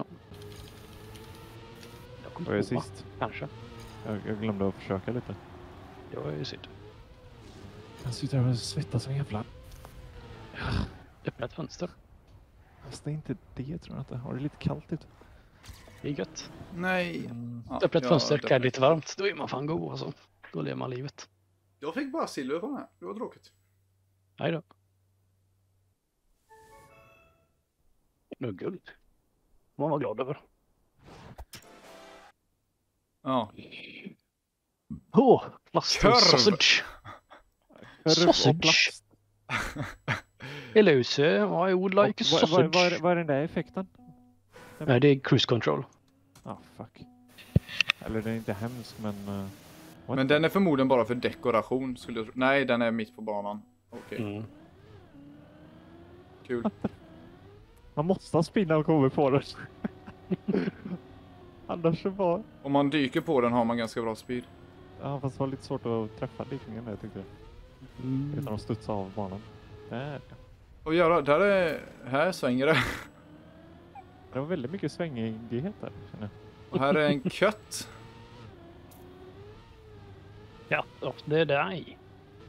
Var jag sist? Kanske. Jag glömde att försöka lite. Det var ju synd. Jag sitter här och svettas som jävla. Öppna ett fönster. Fast det är inte det, tror jag inte. Har det lite kallt ute? Det är gött. Nej. Ja, Öppna ett fönster, det- kan lite varmt. Då är man fan god alltså. Då lever man livet. Jag fick bara silver på den här. Det var tråkigt. Nej då. Nu guld. Man var glad över. Ja. Plast Korv! sausage. Korv och Sausage. plast. Eluse, I would like a Och sausage. vad är den där effekten? Nej, det är cruise control. Fuck. Eller den är inte hemsk, men... what? Men den är förmodligen bara för dekoration. Skulle jag tro. Nej, den är mitt på banan. Okej, kul. Man måste spinna och komma på den. Annars så bara... Om man dyker på den har man ganska bra speed. Ja, fast det var lite svårt att träffa dykningen där, tyckte jag. Utan att studsa av banan. Där. Och här svänger det. Det var väldigt mycket svängighet där, känner jag. Och här är en kött. Ja, det är dig.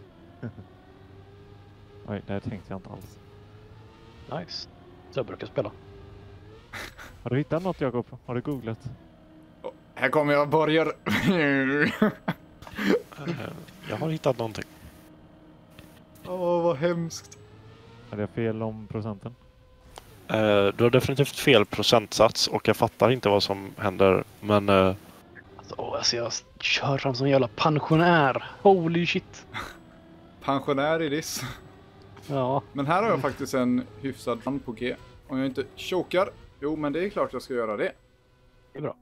Oj, det här tänkte jag inte alls. Nice. Så jag brukar spela. Har du hittat något, Jakob? Har du googlat? Här kommer jag, Borger. Jag har hittat någonting. Åh, vad hemskt. Hade jag fel om procenten? Du har definitivt fel procentsats och jag fattar inte vad som händer. Men Alltså jag kör fram som en jävla pensionär. Holy shit. Pensionär i diss. Ja. Men här har jag faktiskt en hyfsad run på G. Om jag inte chokar. Jo, men det är klart jag ska göra det. Det är bra.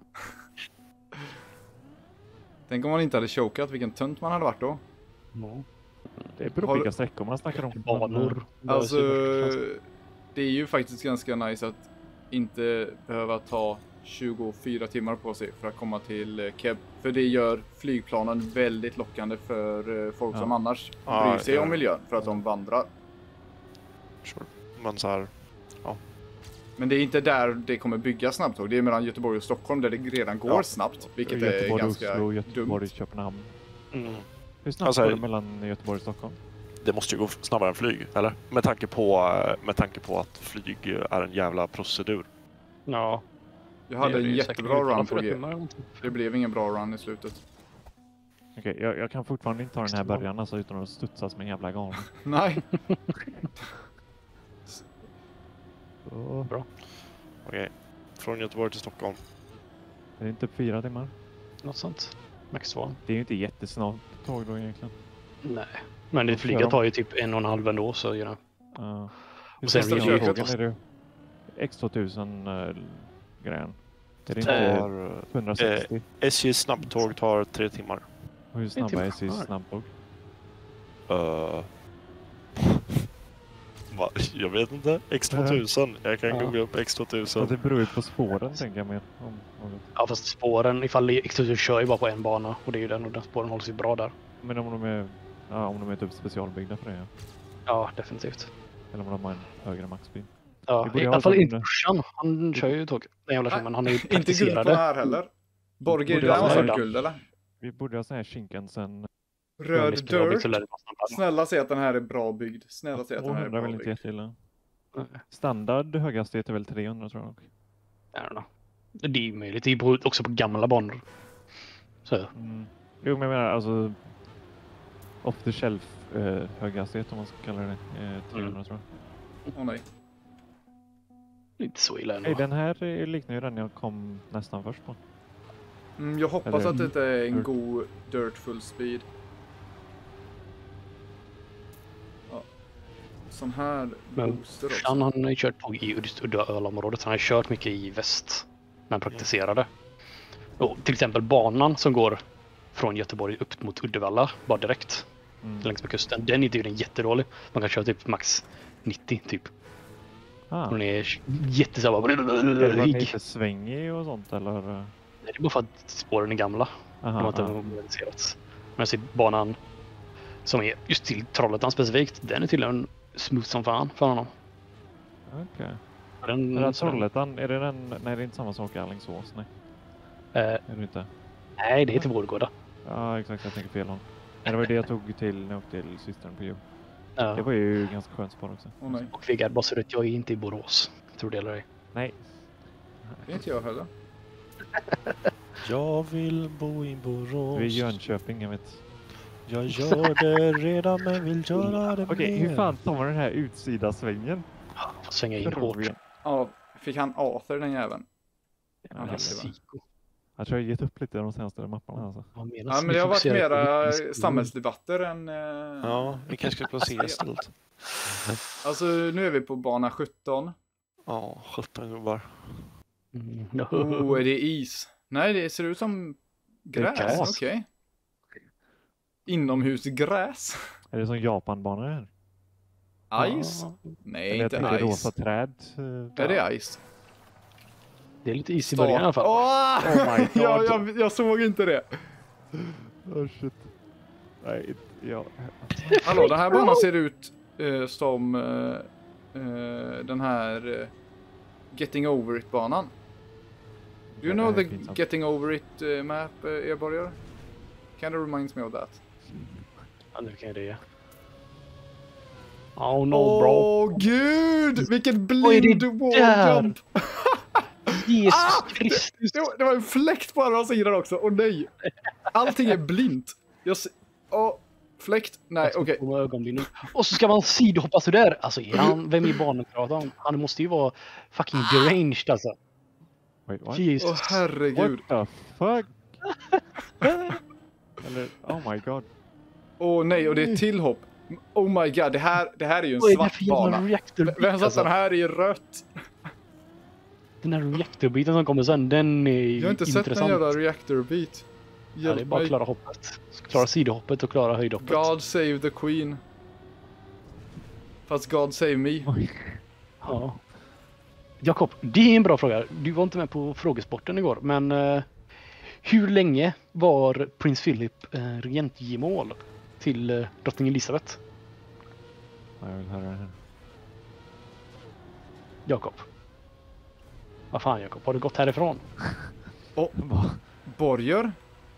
Tänk om man inte hade chokat, vilken tönt man hade varit då. Ja. Det beror på vilka sträckor man snackar om. Banor. Alltså, det är ju faktiskt ganska nice att inte behöva ta 24 timmar på sig för att komma till Keb. För det gör flygplanen väldigt lockande för folk som annars bryr sig om miljön för att de vandrar. Sure. Men så här, Men det är inte där det kommer bygga snabbtåg. Det är mellan Göteborg och Stockholm där det redan går snabbt. Vilket är ganska Oslo, Göteborg, dumt. Köpenhamn. Mm. Hur snabbt Alltså, går det mellan Göteborg och Stockholm? Det måste ju gå snabbare än flyg, eller? Med tanke på att flyg är en jävla procedur. Ja. Jag hade en jättebra run på G. G. Det blev ingen bra run i slutet. Okej, jag kan fortfarande inte ta den här början alltså, utan att studsa som en jävla galen. Nej. Bra. Okej. Från Göteborg till Stockholm. Är det inte 4 timmar? Något sånt. Max 2. Det är ju inte jättesnabbt tåg då egentligen. Nej. Men det flyget tar ju typ 1,5 ändå så gör det. Och sen Nästa är köket. är det X2000 grejen. Är det inte 160? SJs snabbtåg tar 3 timmar. Och hur snabba är SJs snabbtåg? Jag vet inte. X2000. Jag kan googla upp Ja, X2000. det beror ju på spåren, tänker jag mer. Ja, fast spåren, ifall X2000 kör ju bara på en bana och det är ju den och den spåren håller sig bra där. Men om de är typ specialbyggda för det, ja. Ja, definitivt. Eller om de har en högre maxbil. Ja, i alla fall inte brorsan. Han kör ju tåg. Den jävla filmen. Han är ju Inte guld på praktiserade. här heller. Borger, Borde det jag var säga. sån guld eller? Vi borde ha sån här Shinkansen. Röd dirt. Snälla. Snälla säg att den här är bra byggd. Snälla säg att den här är 200 är bra väl inte byggd. jätteilla. Standard höghastighet är väl 300 tror jag nog. I don't know. Det är ju möjligt. Det är också på gamla banor. Så. Jo, men jag menar alltså off the shelf höghastighet om man ska kalla det 300 tror jag. Åh nej. Inte så illa ändå. Nej, den här liknar ju den jag kom nästan först på. Jag hoppas Eller- att det är en god dirt full speed. Ja. Sån här Men booster också. han har ju kört tåg i Uddeöl-området. Han har kört mycket i väst. Men praktiserade. Och till exempel banan som går från Göteborg upp mot Uddevalla. Bara direkt. Längs med kusten. Den är ju jättedålig. Man kan köra typ max 90 typ. Hon är jättesabba. Är det lite svängig och sånt eller? Nej, det är bara för att spåren är gamla. De har inte moderniserats. Men så banan som är just till Trollhättan specifikt, den är tydligen smooth som fan för honom. Okej. Den, Är det Trollhättan? Är det den? Nej, det är inte samma sak i Alingsås, nej. Är det inte? Nej, det heter Vårgårda. Ja, exakt. Jag tänker fel om. Men det var det jag tog till när jag åkte till systern på jul. Ja. Det var ju ganska skönt spår också. Åh nej. Och Vegard, bara så att jag är inte i Borås. Tror det eller ej. Nej. Det är inte jag heller. Jag vill bo i Borås. Vi är i Jönköping, jag vet. Jag gör det redan men vill göra det Okej, mer. hur fan tar man den här utsidasvängen? Får svänga in hårt. Ja, fick han Arthur den jäveln? Ja, Psyko. jag tror jag har gett upp lite de senaste mapparna alltså. Vad menas? Ja, men det har varit mera samhällsdebatter än... Ja, vi kanske ska få se istället. Alltså, nu är vi på bana 17. Ja, 17 gubbar. Oh, är det is? Nej, det ser ut som gräs. gräs. Okej. Inomhusgräs. Är det som Japanbanor här? Ice? Nej, Eller jag inte tänker ice. rosa träd. Är det ice? Det är lite is i början i alla fall. Oh my God. jag såg inte det. Oh shit. Nej, ja. Hallå, den här banan ser ut som den här Getting Over It-banan. Do you know the Getting Over It map, Eborgar? Kind of reminds me of that. Ja, nu kan jag det. Oh no, bro. Åh, gud! Vilket Vad är det blind wall där? jump! Jesus Kristus. Det var en fläkt på andra sidan också. Åh nej! Allting är blint. Fläkt? Nej, okej. Och så ska man sidhoppa så där. Alltså, vem är barnkraten? Han måste ju vara fucking deranged alltså. Wait, what? Jesus. Åh herregud. What the fuck? Eller, oh my god. Åh nej, och det är till hopp. Oh my god, det här är ju en Vad är det svart för jävla bana. reaktorbit, Vem satt alltså? den här i rött? Den här reaktorbiten som kommer sen, den är Jag har inte intressant. sett en jävla reactorbit. Ja, det är bara att klara hoppet. Klara sidohoppet och klara höjdhoppet. God save the queen. Fast God save me. Ja. Jakob, det är en bra fråga. Du var inte med på frågesporten igår, men hur länge var prins Philip regentgemål till drottning Elisabeth? Ja, jag vill höra det här. Jakob. Vad fan Jakob, har du gått härifrån? Borger?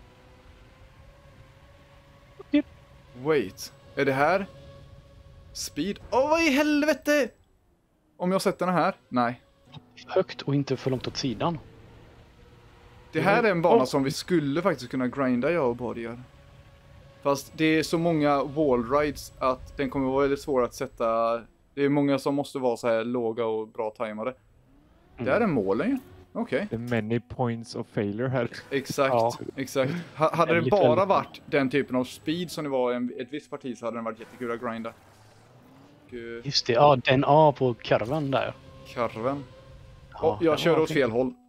Yep. Wait, är det här? Speed? Vad i helvete? Om jag sätter den här? Nej. Högt och inte för långt åt sidan. Det här är en bana som vi skulle faktiskt kunna grinda, jag och Borger. Fast det är så många wall rides att den kommer vara väldigt svår att sätta. Det är många som måste vara så här låga och bra tajmade. Det här är målen ju. Okej. The many points of failure här. Exakt, Ja. exakt. Hade det bara varit den typen av speed som det var i ett visst parti så hade den varit jättekul att grinda. Och, Just det, ja den A på karven där. karven. Ja, Jag körde åt fel håll.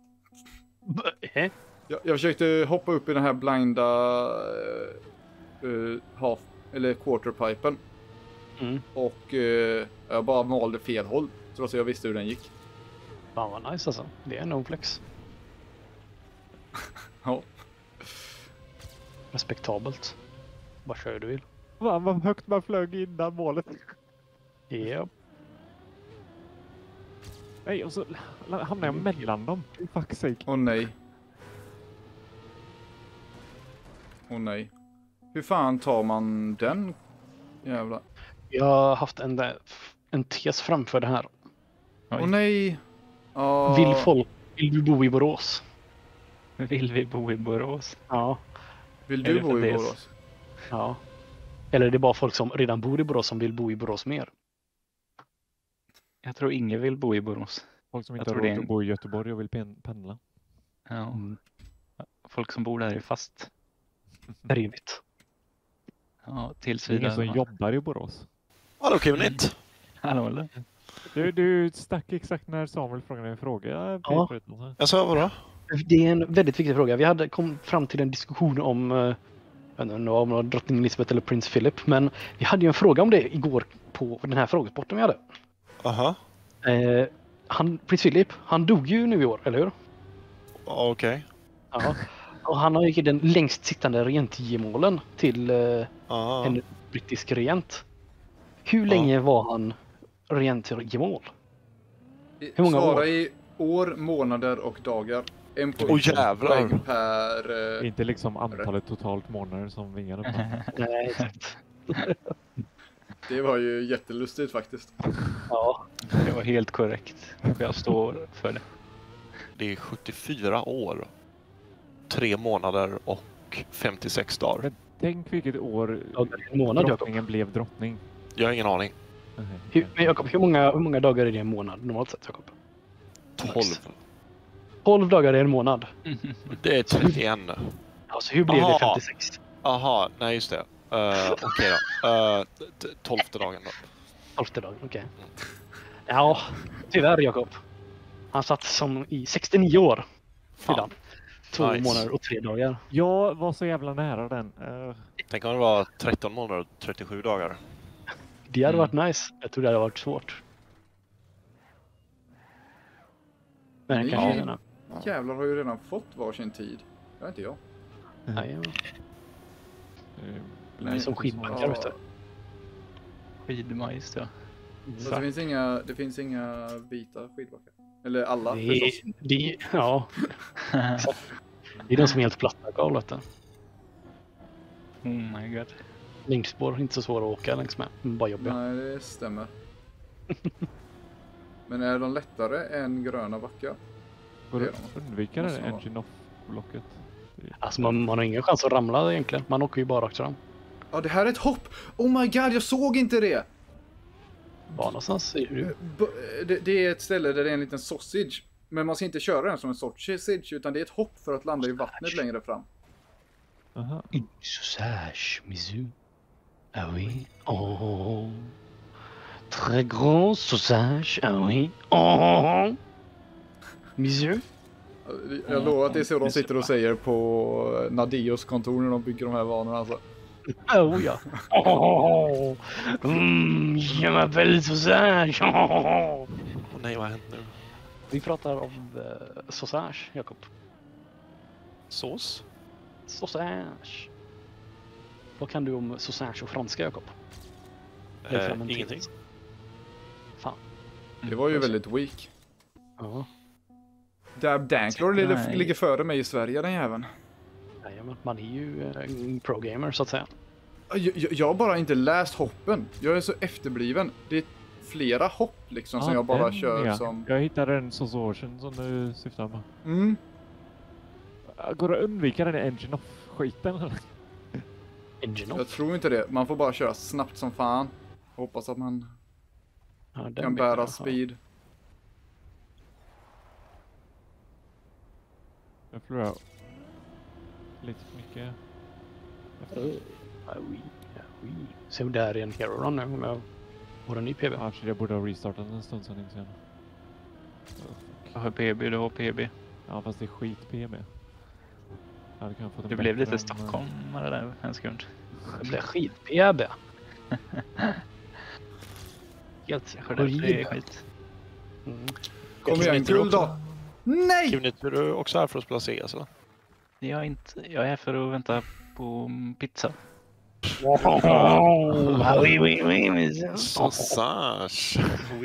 Jag försökte hoppa upp i den här blinda half eller quarterpipen. Och jag bara valde fel håll. Trots att jag visste hur den gick. Fan vad nice alltså. Det är en no-flex. Ja. Respektabelt. Vad kör du vill. Vad högt man flög innan målet. Yep. Nej, och så hamnar jag mellan dem. Fuck sake. Åh nej. Åh nej. Hur fan tar man den? Jävla. Jag har haft en tes framför det här. Åh nej. Vill du bo i Borås? Vill vi bo i Borås? Ja. Vill du bo i Borås? Ja. Eller är det bara folk som redan bor i Borås som vill bo i Borås mer? Jag tror ingen vill bo i Borås. Folk som inte har råd att bo i Göteborg och vill pendla. Ja. Folk som bor där är fast. Trevligt. Ja, tills Det är ingen vidare. som jobbar i Borås. Hallå Kevin. Hallå eller? Du stack exakt när Samuel frågade en fråga. Ja. Jag sa vadå? Det är en väldigt viktig fråga. Vi kom fram till en diskussion om jag vet inte om det var drottning Elisabeth eller prins Philip, men vi hade ju en fråga om det igår på den här frågesporten vi hade. Aha. Prins Philip, han dog ju nu i år, eller hur? Okej. Ja. Och han har ju den längst sittande regentgemålen till en brittisk regent. Hur länge var han regentgemål? Hur många Svara år? i år, månader och dagar. En jävlar. Per... Inte liksom antalet totalt månader som vingade på. Nej, exakt. Det var ju jättelustigt faktiskt. Ja. Det var helt korrekt. Jag står för det. Det är 74 år. 3 månader och 56 dagar. Men tänk vilket år en månad, drottningen blev drottning. Jag har ingen aning. Hur många dagar är det i en månad normalt sett, Jakob? 12. 12 dagar i en månad. Det är 31. Alltså hur blev det 56? Aha, nej just det. Okej då. 12:e dagen då. 12:e dagen, okej. Ja, tyvärr Jakob. Han satt som i 69 år. Fan. 2 månader och 3 dagar. Jag var så jävla nära den. Tänk om det var 13 månader och 37 dagar. Det hade varit nice. Jag tror det hade varit svårt. Men kanske Jävlar har ju redan fått varsin tid. Det är inte jag. Nej, Nej, är som skidbackar, vet du. Skidmajs, ja. Så det finns inga vita skidbackar. Eller alla. Det är de som är helt platta, Carl, vet du. Oh my god. Längdspår är inte så svåra att åka längs med. Bara jobbiga. Nej, det stämmer. Men är de lättare än gröna backar? Går det undvika det engine off-blocket? Alltså man har ingen chans att ramla egentligen. Man åker ju bara rakt fram. Ja, det här är ett hopp! Oh my god, jag såg inte det! Var någonstans är du? Det är ett ställe där det är en liten sausage. Men man ska inte köra den som en sausage, utan det är ett hopp för att landa i vattnet längre fram. Aha. Sausage, misu. Ah oui. Oh. Très grand sausage. Ah oui. Oh. Misu. Jag lovar att det är så de sitter och säger på Nadios kontor när de bygger de här vanorna. Alltså. Oh ja. Oh. Je m'appelle sausage. Oh. Nej, vad har hänt nu? Vi pratar om sausage, Jakob. Sås? Sausage. Vad kan du om sausage och franska, Jakob? Ingenting. Fan. Det var ju väldigt weak. Ja. Dab Danklor ligger före mig i Sverige, den jäveln. Nej, men man är ju en pro-gamer, så att säga. Jag har bara inte läst hoppen. Jag är så efterbliven. Det är flera hopp liksom som jag bara kör som... Jag hittade en Sourcen som du syftar på. Mm. Går det att undvika den engine off-skiten eller? Engine off? Jag tror inte det. Man får bara köra snabbt som fan. Hoppas att man kan bära speed. Jag förlorar lite för mycket. Så där är en hero run nu om jag har en ny PB. Jag borde ha restartat en stund sedan inte sen. Jag har PB, du har PB. Ja, fast det är skit PB. Det blev lite Stockholm med det där en sekund. Det blev skit PB. Helt skit. Kom igen, kul då! Nej! Kivnit, är du också här för att spela CS eller? Jag är här för att vänta på pizza. Sausage.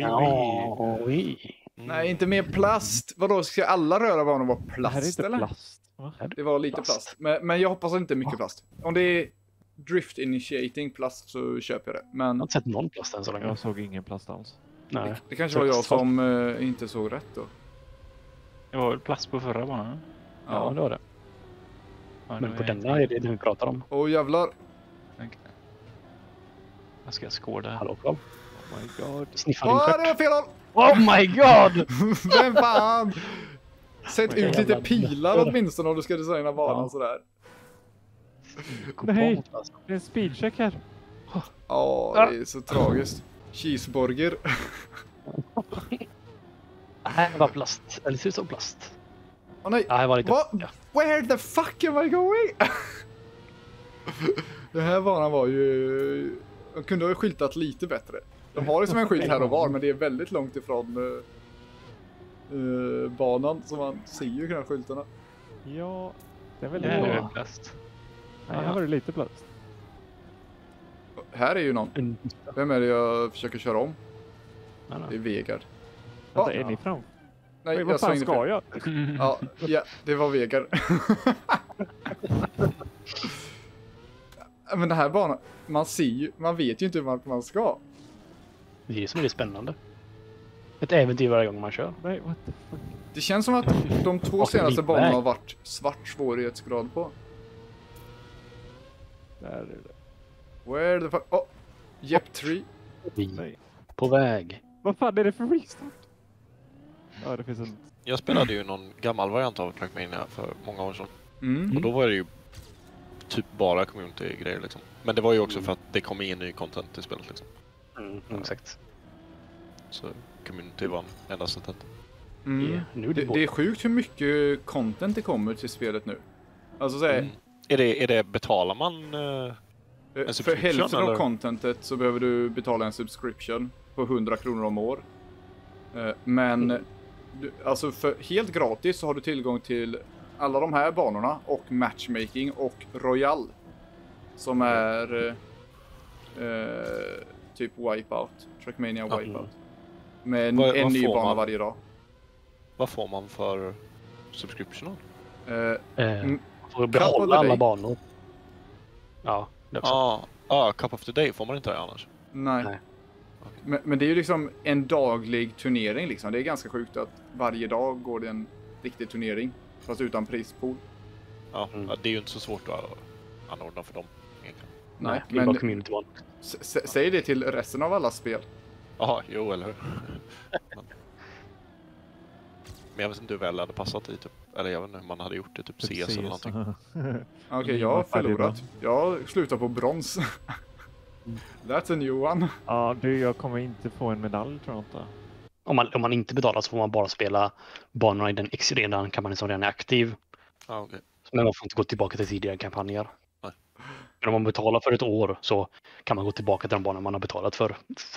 Nej, inte mer plast. Vadå, ska alla röra vanorna vara plast? Det här är inte eller? plast. Det var lite plast. Men jag hoppas att det inte är mycket plast. Om det är drift initiating plast så köper jag det. Men jag har inte sett någon plast än så länge. Jag såg ingen plast alls. Nej. Det kanske var jag som inte såg rätt då. Det var väl plast på förra banan? Ja, det var det. Ja, men på denna är det vi pratar om. Åh jävlar. Okay. Jag ska skåda. Hallå, Carl. Oh my god. Sniffa din stjärt. Det var fel håll! Oh my god! Vem fan? Sätt ut lite pilar åtminstone om du ska designa banan sådär. Nej, det är en speedcheck här. Ja, det är så tragiskt. Cheeseburger. Det här var plast. Eller ser ut som plast. Åh nej. Det här var lite... Ja. Where the fuck am I going? Den här banan var ju... De kunde ha skyltat lite bättre. De har ju som en skylt här och var, men det är väldigt långt ifrån banan. Så man ser ju de här skyltarna. Ja, det är väldigt bra. Plast. Nej, här var det lite plast. Här är ju någon. Vem är det jag försöker köra om? Det är Vegard. Vänta, är ni fram? Nej, vad fan ska jag? Ja, det var Vegard. Men den här banan, man vet ju inte vart man ska. Det är det som är det spännande. Ett äventyr varje gång man kör. Nej, what the fuck? Det känns som att de 2 senaste banorna har varit svart svårighetsgrad på. Där är det. Where the fuck? Oh! Jep 3. På väg. Vad fan är det för restart? Ja, det finns en... Jag spelade ju någon gammal variant av Trackmania för många år sedan. Mm. Och då var det ju typ bara community-grejer liksom. Men det var ju också för att det kom in ny content i spelet liksom. Exakt. Så community var enda sättet. Mm. Det är sjukt hur mycket content det kommer till spelet nu. Alltså så här, Är det betalar man för hälften av contentet så behöver du betala en subscription på 100 kronor om år. Men alltså för helt gratis så har du tillgång till alla de här banorna och matchmaking och Royal som är typ Wipeout, Trackmania Wipeout. Med en ny bana varje dag. Vad får man för subscriptionen? Får behålla alla banor. Ja, det också. Cup of the Day får man inte annars. Nej. Men det är ju liksom en daglig turnering liksom. Det är ganska sjukt att varje dag går det en riktig turnering. Fast utan prispool. Ja, det är ju inte så svårt att anordna för dem egentligen. Nej, det är bara community one. Säg det till resten av alla spel. Ja, jo, eller hur? Men jag vet inte hur väl det hade passat i typ, eller jag vet inte hur man hade gjort det, typ CS eller någonting. Okej, jag har förlorat. Jag slutar på brons. That's a new one. Ja, jag kommer inte få en medalj tror jag inte. Om man inte betalar så får man bara spela banorna i den redan kampanjen som redan är aktiv. Okay. Men man får inte gå tillbaka till tidigare kampanjer. Nej. Men om man betalar för ett år så kan man gå tillbaka till de banor man har betalat för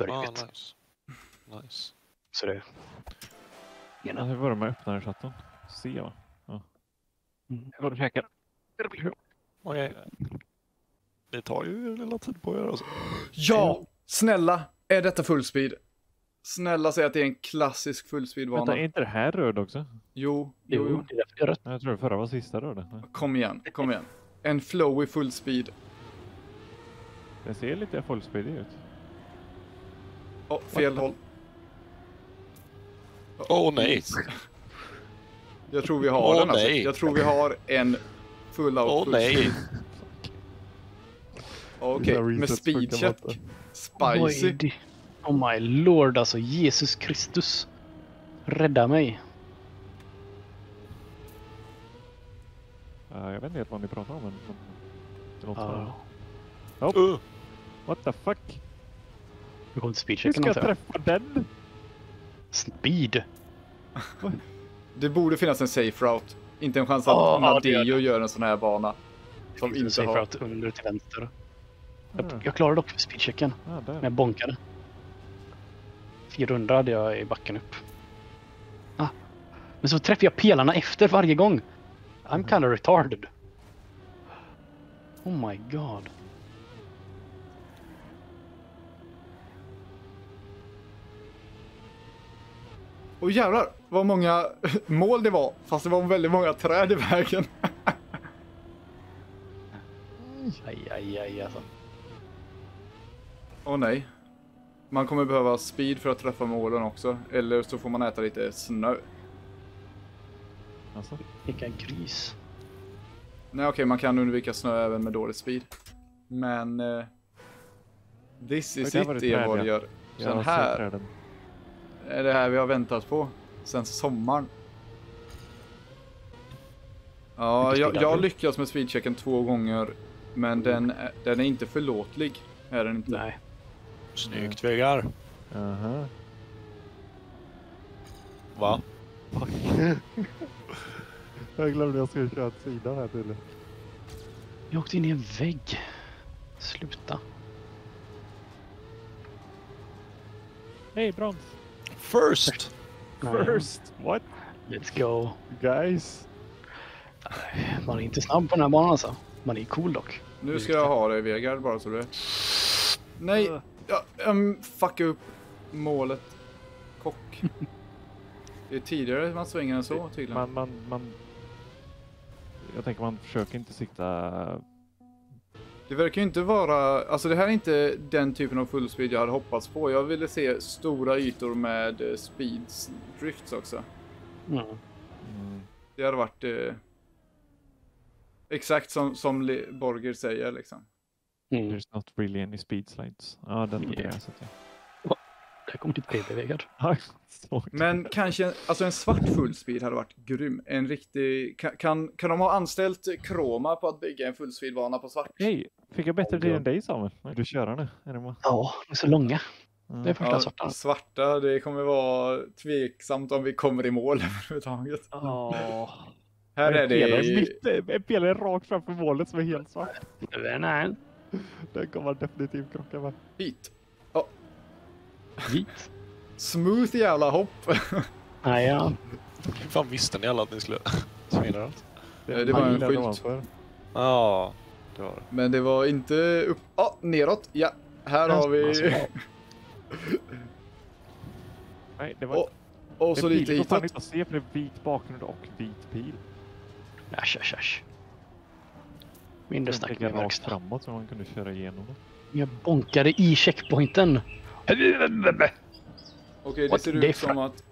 nice. Så det... Hur var det med öppnare chatten? Se va? Ja. Jag går och käkar. Okej. Det tar ju en lilla tid på att göra alltså. Ja! Snälla! Är detta fullspeed? Snälla säg att det är en klassisk fullspeed-bana. Vänta, är inte det här röd också? Jo. Det är därför det är rött. Jag tror det förra var sista röda. Kom igen. En flowy fullspeed. Det ser lite fullspeed ut. Fel håll. Nej. Jag tror vi har den alltså. Jag tror vi har en full out nej. Okej, med speedcheck. Spicy. Oh my lord, alltså Jesus Kristus. Rädda mig. Jag vet inte vad ni pratar om, men det låter så. What the fuck? Du kommer till speedchecken. Hur ska jag träffa den? Speed. Det borde finnas en safe route. Inte en chans att Nadeo gör en sån här bana. Som inte safe har... route under till vänster. Jag klarade dock speedchecken. Men jag bonkade. 400 hade jag i backen upp. Men så träffar jag pelarna efter varje gång. I'm kind of retarded. Oh my god. Och jävlar, vad många mål det var. Fast det var väldigt många träd i vägen. Aj alltså. Åh nej. Man kommer behöva speed för att träffa målen också. Eller så får man äta lite snö. Alltså? Vilka gris. Nej okej, man kan undvika snö även med dålig speed. Men... this is it, Evorger. Den här... är det här vi har väntat på sen sommaren. Ja, jag lyckas med speedchecken 2 gånger. Men den är inte förlåtlig. Är den inte? Nej. Snyggt, Vegar. Va? Jag glömde jag skulle köra till sidan här tydligen. Jag åkte in i en vägg. Sluta. Hej, brons. First! What? Let's go. Guys. Man är inte snabb på den här banan alltså. Man är cool dock. Nu ska jag ha det, Vegard, bara så du är. Nej, jag fuckar upp målet. Kock. Det är tidigare man svänger än så tydligen. Jag tänker man försöker inte sikta... Det verkar ju inte vara... Alltså det här är inte den typen av fullspeed jag hade hoppats på. Jag ville se stora ytor med speed drifts också. Det hade varit exakt som Borger säger liksom. There's not really any speed slides. Ja, den är det. Där kommer ditt PB-vägar. Men kanske alltså en svart fullspeed hade varit grym. En riktig... Kan de ha anställt Chroma på att bygga en fullspeedbana på svart? Hej, fick jag bättre tid än dig, Samuel? Du kör nu? Är det med? Ja, de är så långa. Det är första svarta. Svarta, det kommer vara tveksamt om vi kommer i mål överhuvudtaget. Här är det... En pelare rakt framför målet som är helt svart. Nej. Den kommer definitivt krocka med. Hit. Hit. Smooth jävla hopp. Nej, ja. Hur fan visste ni alla att ni skulle svina allt? Det var en skylt. Ja, det var det. Men det var inte upp... neråt. Ja, här har vi... Nej, det var... Och så lite hitåt. Man får inte se för det är vit bakgrund och vit pil. Äsch. Mindre snack med verkstad. Framåt så man kunde köra igenom det. Jag bonkade i checkpointen. Okej, det ser ut som att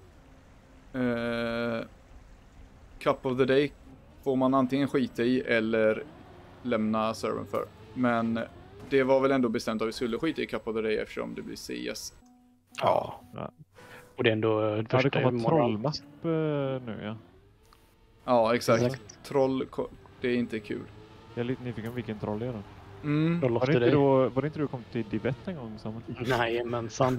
Cup of the Day får man antingen skita i eller lämna servern för. Men det var väl ändå bestämt att vi skulle skita i Cup of the Day eftersom det blir CS. Ja. Och det är ändå det kommer trollmapp nu, ja. Ja, exakt. Troll, det är inte kul. Jag är lite nyfiken vilken troll det är då. Var det inte du kom till Dibet en gång, Samuel? Nej, mensan.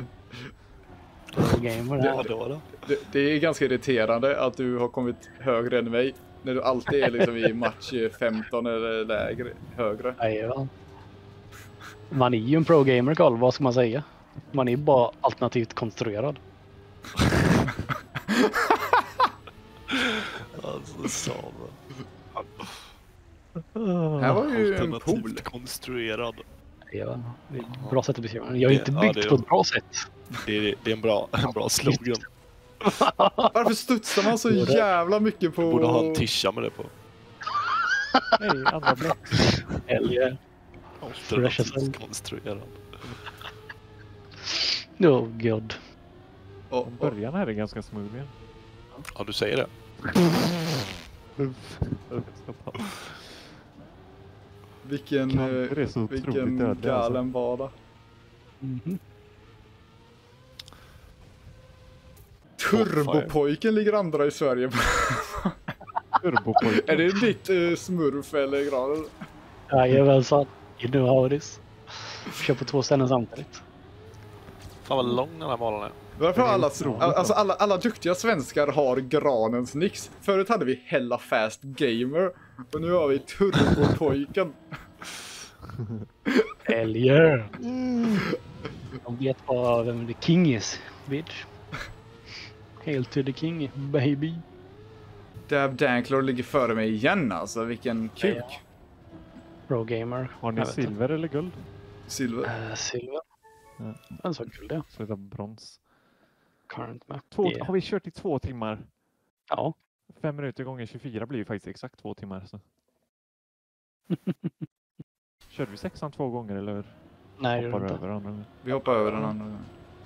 Det är ganska irriterande att du har kommit högre än mig. När du alltid är liksom i match 15 eller lägre, högre. Jajamän. Man är ju en pro-gamer, Carl. Vad ska man säga? Man är bara alternativt konstruerad. Alltså, Samuel. Här var ju en pool. Konstruerad. Ja, det är ett bra sätt att beskriva den. Jag är inte byggt på ett bra sätt. Det är en bra slogan. Varför studsar man så jävla mycket på... Du borde ha en tisha med det på. Nej, andra bläck. Eller... Konstruerad. Oh god. Början här är ganska smooth igen. Ja, du säger det. Vilken galen bana. Turbopojken ligger andra i Sverige. Turbopojken. Är det ditt smurf eller graden? Jajamensan. You know how it is. Kör på 2 ställen samtidigt. Fan vad lång den här banan är. Varför alla duktiga svenskar har granens nix. Förut hade vi Hella Fast Gamer. Och nu har vi Turbopojken. Hell yeah. De vet vad vem the king is, bitch. Hail to the king, baby. Dab Danklor ligger före mig igen alltså. Vilken kuk. Ja. Pro gamer. Har ni silver eller guld? Silver. Silver. Ja. Den så guld, ja. Så det är brons. Current map. Har vi kört i 2 timmar? Ja. 5 minuter gånger 24 blir ju faktiskt exakt 2 timmar. Så. Körde vi 6 2 gånger eller? Nej, det hoppar över andra. Vi hoppar över den andra.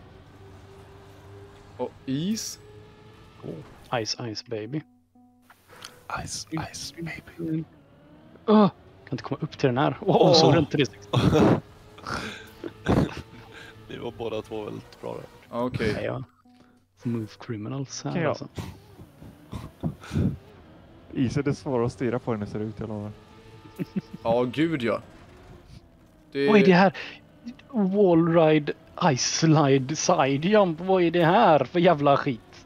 Och is. Ice baby. Ice baby. Kan inte komma upp till den här. Så runt 360. Det var båda två väldigt bra där. Okej. Ja. Smooth criminals här alltså. Is är det svåra att styra på när det ser ut, jag lovar. Ja, gud ja. Vad är det här? Wallride, ice slide, side jump. Vad är det här för jävla skit?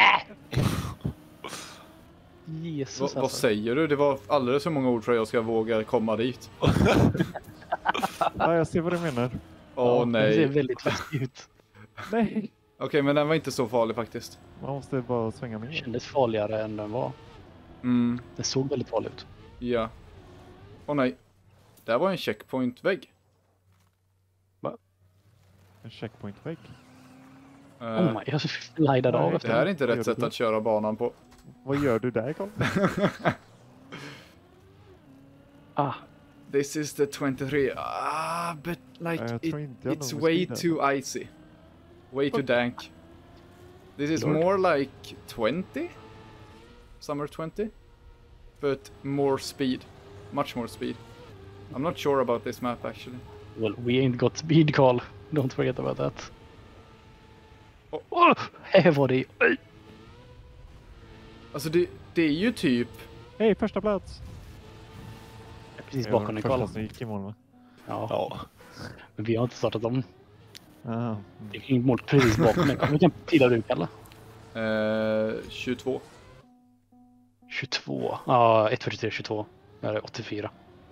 Jesus alltså. Vad säger du? Det var alldeles för många ord för att jag ska våga komma dit. Ja, jag ser vad du menar. Nej. Det ser väldigt läskigt ut. Nej. Okej, men den var inte så farlig faktiskt. Man måste bara svänga med. Det kändes farligare än den var. Det såg väldigt farligt ut. Ja. Nej. Där var en checkpoint-vägg. Va? En checkpoint-vägg? Jag slidade av efter. Det här är inte rätt sätt att köra banan på. Vad gör du där, Carl? This is the 23. But like it's way too icy. Way too dank. This is more like 20? Summer 20? But more speed. Much more speed. I'm not sure about this map actually. Well, we ain't got speed, Carl. Don't forget about that. Här var det. Alltså det är ju typ... Hej, första plats! Precis bakom dig, Carl. Första gick i mål, va? Ja. Men vi har inte startat om. Ah. Det är inget mål precis bakom dig. Hur kan pila du, Kalle? 22. 22. Ja, 1:43, 22. Det är 84.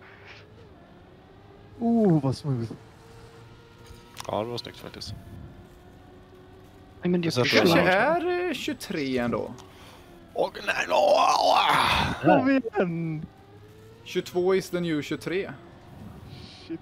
Vad smooth. Ja, det var snyggt faktiskt. Nej, men det kanske är 23 ändå. Och nej, Kom igen! 22 is the new 23. Shit.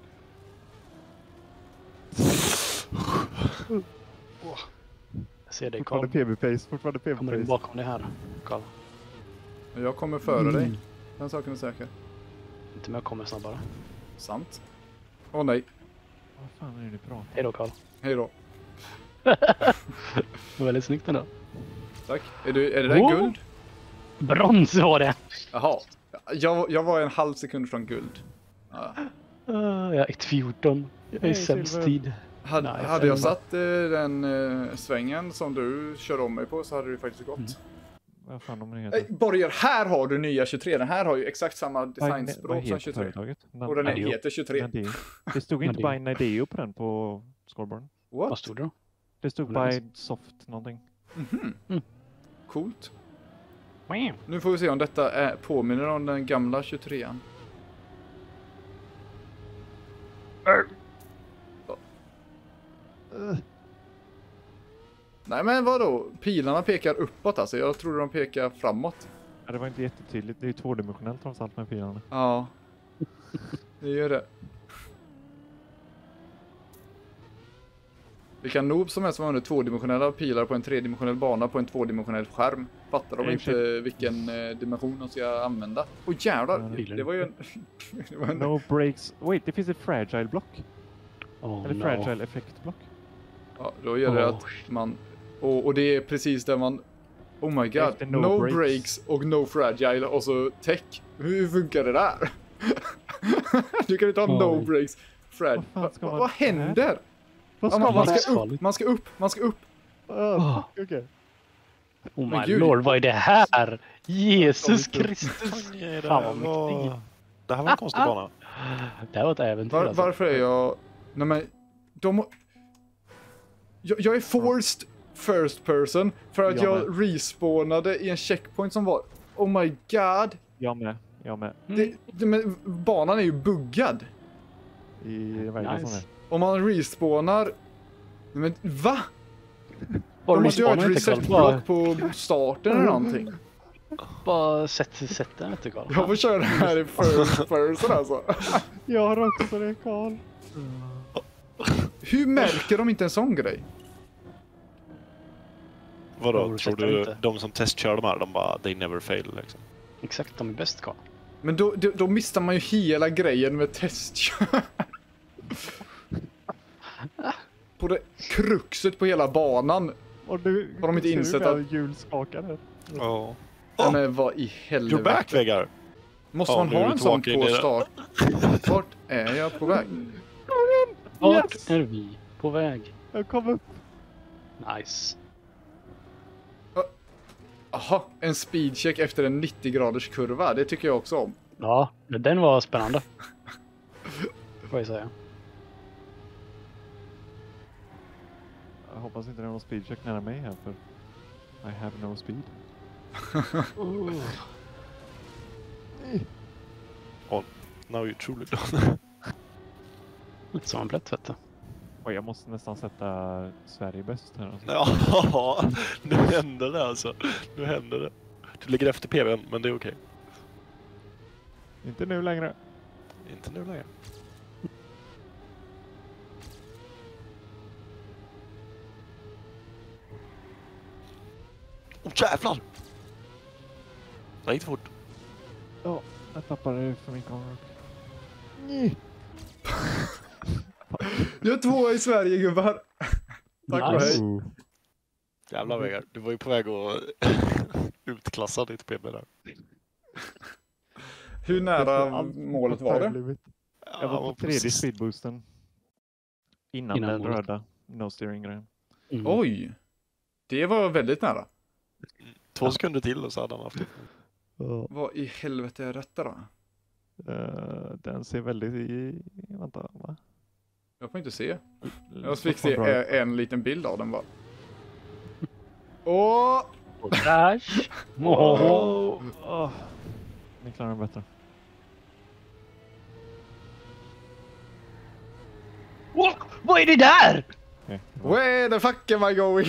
Jag ser dig, Carl. Fortfarande PB-pace, fortfarande PB-pace. Kommer du bakom dig här, Carl? Jag kommer före dig. Den saken är säker. Inte med, jag kommer snabbare. Sant. Åh nej. Vad fan är det bra? Hej då, Carl. Hej då. Det var väldigt snyggt ändå. Tack. Är det där guld? Brons var det. Jaha. Jag var en halv sekund från guld. Ja. Jag är 1:14. Jag är sämst tid. Hade jag satt den svängen som du kör om mig på så hade det faktiskt gått. Vad fan om det heter? Borger, här har du nya 23. Den här har ju exakt samma designspråk som 23. Företaget? Och den heter 23. Nadeo. Det stod inte by Nadeo på den på scoreboarden. Vad stod det då? Det stod by soft någonting. Coolt. Wow. Nu får vi se om detta påminner om den gamla 23an. Nej men vadå? Pilarna pekar uppåt alltså. Jag trodde de pekar framåt. Ja, det var inte jättetydligt. Det är ju tvådimensionellt trots allt med pilarna. Ja. Det gör det. Vilka noob som helst som använder tvådimensionella pilar på en tredimensionell bana på en tvådimensionell skärm. Fattar de inte vilken dimension de ska använda. Åh jävlar, det var ju en... det var en... No breaks. Wait, det finns ett fragile block. Eller fragile effektblock. Ja, då gör det att man... Och det är precis där man... Oh my god, no breaks och no fragile och så tech. Hur funkar det där? Du kan inte ha no breaks. Vad händer? Man ska upp. Okay. Oh my lord, vad är det här? Jesus Kristus. Fan vad mäktig. Det här var en konstig bana. Det här var ett äventyr. Varför är jag... Nej men... Jag är forced first person för att jag respawnade i en checkpoint som var... Oh my god. Jag med. Men banan är ju buggad. Nice. Om man respawnar... Men va? Då måste jag ha ett reset-block på starten eller någonting. Bara sätt den inte, Carl. Jag får köra det här i first person alltså. Jag har också det, Carl. Hur märker de inte en sån grej? Vadå? Tror du de som testkör de här, de bara they never fail liksom? Exakt, de är bäst, Carl. Men då missar man ju hela grejen med testkör. På det kruxet på hela banan. Och du har de inte insett att hjulskakare. Ja. Men vad i helvete. You're back, Vegar. Måste man ha en sån på start? Vart är jag på väg? Vart är vi på väg? Jag kom upp. Nice. Aha, en speedcheck efter en 90-graders kurva. Det tycker jag också om. Ja, den var spännande. Får jag säga. Jag hoppas inte det är någon speedcheck nära mig här för I have no speed. Oh, now you're truly done. Lite som en plätt, vet du. Och jag måste nästan sätta Sverige bäst här. Alltså. Ja, nu händer det alltså. Nu händer det. Du ligger efter PVn, men det är okej. Inte nu längre. Inte nu längre. Åh jävlar! Det gick fort. Ja, jag tappade det för min kamera. Jag är 2 i Sverige, gubbar. Tack och hej. Jävlar Vegard, du var ju på väg att utklassa ditt PB där. Hur nära målet var det? Jag var på tredje speedboosten. Innan den röda no steering-grejen. Oj! Det var väldigt nära. 2 sekunder till och så hade han haft det. Vad i helvete är detta då? Den ser väldigt... Vänta, va? Jag får inte se. Jag fick se en liten bild av den bara. Åh! Crash! Ni klarar den bättre. Vad är det där? Where the fuck am I going?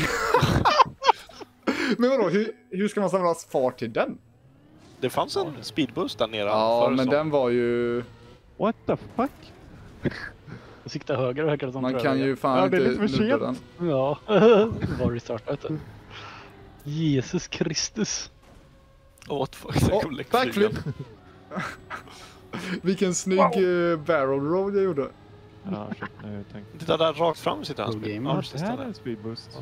Men vadå, hur ska man samla fart till den? Det fanns en speedboost där nere. Ja, men den var ju... What the fuck? Sikta höger och höger. Man kan ju fan inte lite för sent. den. Ja, var restartat. Jesus Kristus. What the fuck? Backflip! Vilken snygg barrel roll jag gjorde. Ja, shit, nu tänkte Det där rakt fram sitter han. det här är en speedboost.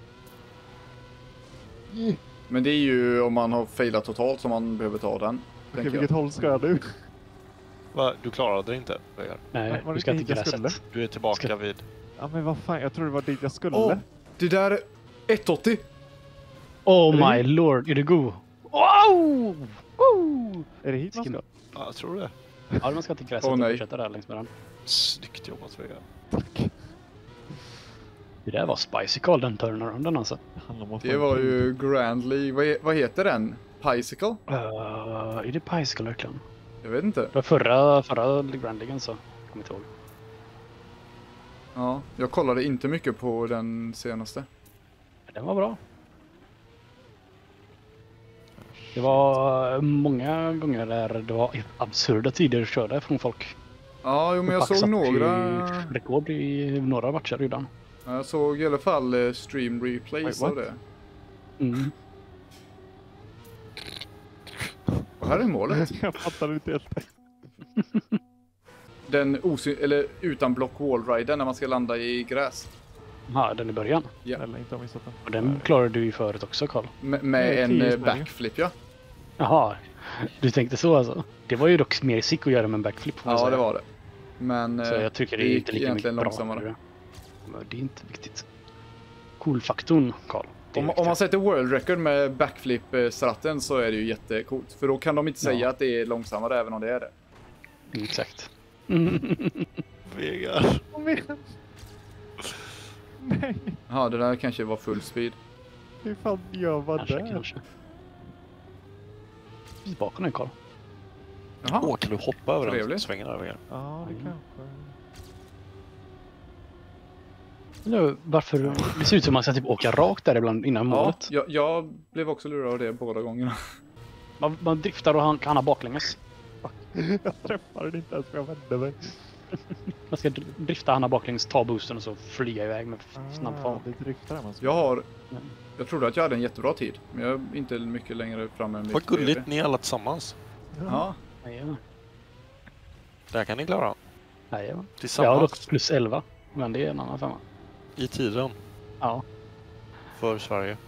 Men det är ju om man har failat totalt som man behöver ta den. Okej, vilket håll ska du? Va? Du klarade det inte, Vegard. Nej, du ska inte gräset. Du är tillbaka vid... Ja, men vad fan, jag tror det var dit jag skulle. Det där är 180. Oh my lord, är det go? Wow! Är det hit man ska? Ja, jag tror det. Ja, man ska till gräset och fortsätta där längs med den. Snyggt jobbat, Vegard. Tack. Det där var spicy call, den turnarounden alltså. Det var ju Grand League. Vad heter den? Picycle? Är det Picycle verkligen? Jag vet inte. Det var förra Grand League så. Kommer inte ihåg. Ja, jag kollade inte mycket på den senaste. Den var bra. Det var många gånger där det var absurda tider att köra från folk. Ja, jo, men jag såg några... Rekord i några matcher redan. Jag såg i alla fall stream replays av det. Mm. Och här är målet. Jag fattar inte helt. Den utan block wall-riden när man ska landa i gräs. Ja, den i början. Ja. Eller inte missat den. Och den klarade du ju förut också, Carl. Med en backflip, ja. Jaha, du tänkte så alltså. Det var ju dock mer sick att göra med en backflip. Ja, det var det. Men så jag tycker det är inte lika mycket långsammare. Bra. Men det är inte viktigt. Cool-faktorn, Carl. Om man sätter world record med backflip-stratten så är det ju jättecoolt. För då kan de inte säga att det är långsammare även om det är det. Exakt. Vegard. Nej. Ja, det där kanske var full speed. Hur fan gör man det? Kanske. Bakom den, Carl. Jaha. Kan du hoppa över Trevligt. den svängen där, Vegard? Ja, det kanske. Nu, varför? Det ser ut som man ska typ åka rakt där ibland innan målet. Ja, jag blev också lurad av det båda gångerna. Man driftar och han kan ha baklänges. Jag träffade det inte ens för jag vände mig. Man ska drifta han baklänges, ta boosten och så flyga iväg med snabb fart. Det driftar man. Jag trodde att jag hade en jättebra tid. Men jag är inte mycket längre fram än Vad gulligt ni alla tillsammans. Ja. Jajamän. Det här kan ni klara. Jajamän. Tillsammans. Jag har dock plus 11. Men det är en annan femma. I tiden. Ja. För Sverige.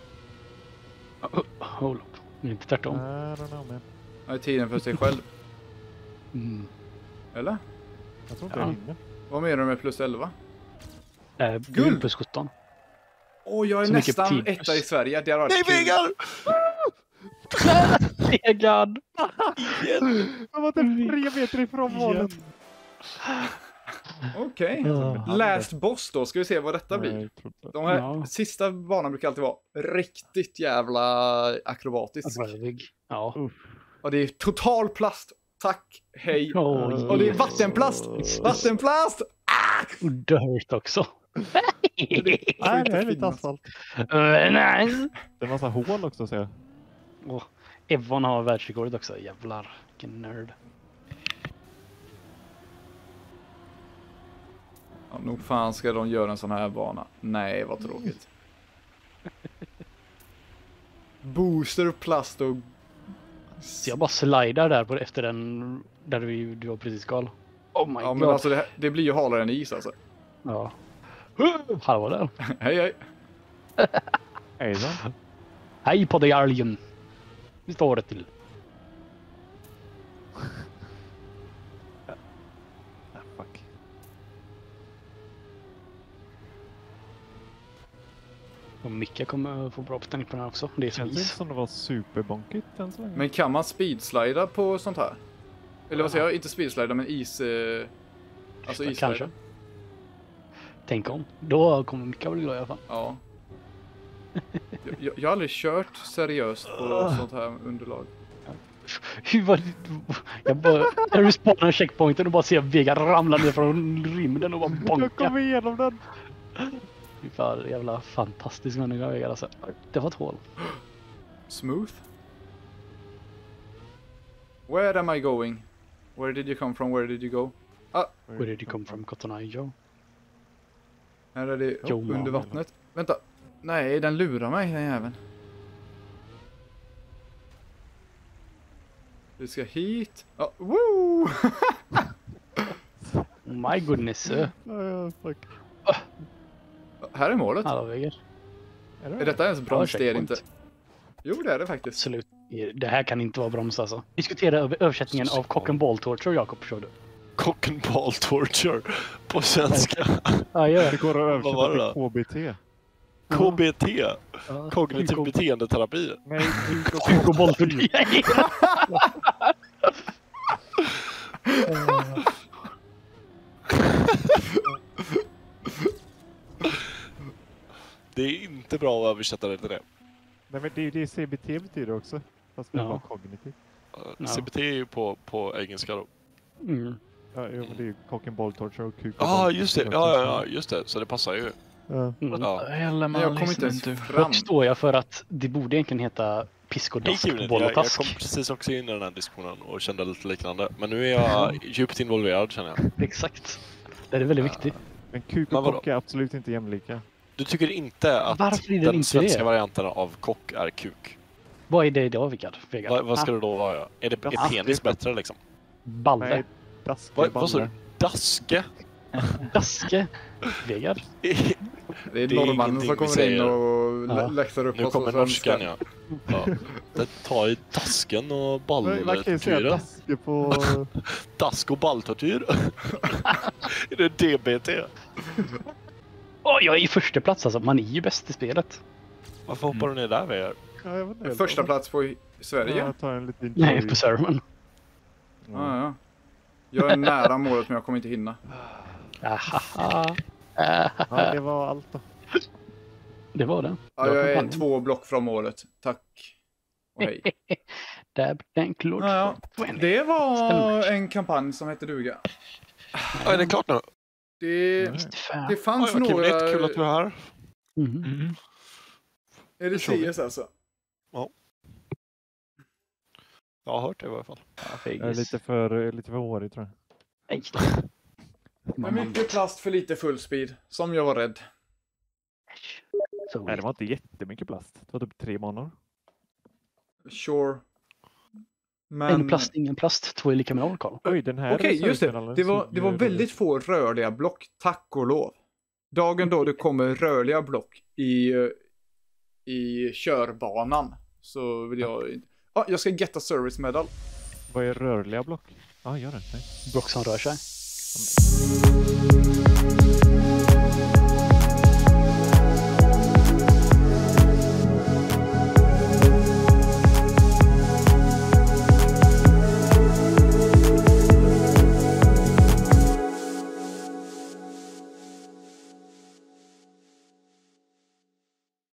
Hold up. Det är inte tvärtom. Ja, tiden för sig själv. Eller? Jag tror inte jag hinner. Vad menar du med plus 11? Guld plus 17. Jag är så nästan etta i Sverige. Det har Nej, Vegard! Vegard! Jag var typ 3 meter ifrån målet. Okej. Last boss då. Ska vi se vad detta blir. De här sista banan brukar alltid vara riktigt jävla akrobatisk. Ja. Och det är total plast. Tack, hej. Och det är vattenplast. Vattenplast! Och dirt också. Nej, det är lite asfalt. Nej. Det är massa hål också, ser jag. Evon har världsrekordet också. Jävlar, vilken nörd. Ja, nog fan ska de göra en sån här bana. Nej, vad tråkigt. Booster, plast och... Så jag bara slidar där efter den där du var precis gal. Oh my god. Men alltså det blir ju halare än is alltså. Ja. Hallå där. Hej hej. Hejsan. Hej på dig algen. Vi står det till. Fuck. Och Micke kommer få bra uppställning på den här också. Det är Känns inte is. som det var superbonkigt än så länge. Men kan man speedslida på sånt här? Eller vad säger jag? Inte speedslida, men is... alltså is. Kanske. Tänk om. Då kommer Micke bli glad i alla fall. Ja. Jag har aldrig kört seriöst på sånt här underlag. Jag bara... När du spawnar checkpointen och bara ser Vega ramla ner från rymden och bara bonka. Jag kommer igenom den. Fy fan, jävla fantastisk människa Vega alltså. Det var ett hål. Smooth. Where am I going? Where did you come from? Where did you go? Ah, Where did you come from, Cotton Eye Joe? här är det Jo, under ja. vattnet. Vänta. Nej, den lurar mig, den jäveln. Vi ska hit. Ah, woo! My goodness. Fuck. Här är målet. Hallå Vega. Är detta ens broms? Det är det checkpoint. inte. Jo, det är det faktiskt. Absolut. Det här kan inte vara broms alltså. Diskutera översättningen av Cock and Ball Torture, Jakob, förstår du? Cock and ball torture på svenska. Ja, gör Det går att Vad var det översätta till KBT. KBT. det. Kognitiv beteendeterapi. Nej, Kuk och bolltortyr. Det är inte bra att översätta det till det. Nej, men det CBT betyder också. Fast det Ja. var kognitiv. Ja. CBT är ju på engelska då. Mm. Ja, jo, men det är ju cock and ball torture och kuk och Ja, boll just det. torture. Ja, just det. Så det passar ju. Ja. Mm. Ja. Men jag kommer inte ens fram. Dock står jag för att det borde egentligen heta pisk och Hej dask på Kevin, boll och jag task. kom precis också in i den här diskussionen och kände lite liknande. Men nu är jag djupt involverad känner jag. Exakt. Det är väldigt viktigt. Men kuk Men och vadå? kock är absolut inte jämlika. Du tycker inte att Varför är den den inte svenska det? varianten av kock är kuk? Vad är det idag, Vigard? Vad ska det då vara? Är det Ja, penis bättre liksom? Balle. Nej, dask Vad sa du? Daske? Daske. Vigard. Det är Det är norrmannen som ingenting vi kommer in säger. och Ja. läxar upp Nu oss kommer på norskan svenska. ja. Ta i dasken och Man kan ju säga balltortyren. daske på... Dask och balltortyr? Är det DBT? Åh, jag är i första plats alltså. Man är ju bäst i spelet. Varför hoppar du ner där Vegard? Ja, jag vet inte. Första plats på Sverige. Jag tar en liten Nej, joy. på servern. Ja, ja. Jag är nära målet men jag kommer inte hinna. Ahaha. Ja, det var allt då. Det var det. Ja, jag är 2 block från målet. Tack. Och hej. Där den klart. Ja, ja. Det var en kampanj som hette duga. Ja, är det klart nu? Det fanns Oj, vad några... kul, kul att du är här. Mm. Är det kör vi. CS alltså? Jag har hört det i varje fall. Jag är lite för hårig tror jag. Nej. Med mycket plast för lite full speed. Som jag var rädd. Nej, det var inte jättemycket plast. Det var typ 3 banor. Sure. Men... En plast, ingen plast. 2 är lika med 0, Carl. Oj, den här Okej, just det. reservdelen Det var väldigt få rörliga block. Tack och lov. Dagen då det kommer rörliga block i körbanan. Så vill jag... jag ska getta service medal. Vad är rörliga block? Ja, gör det. Nej. Block som rör sig.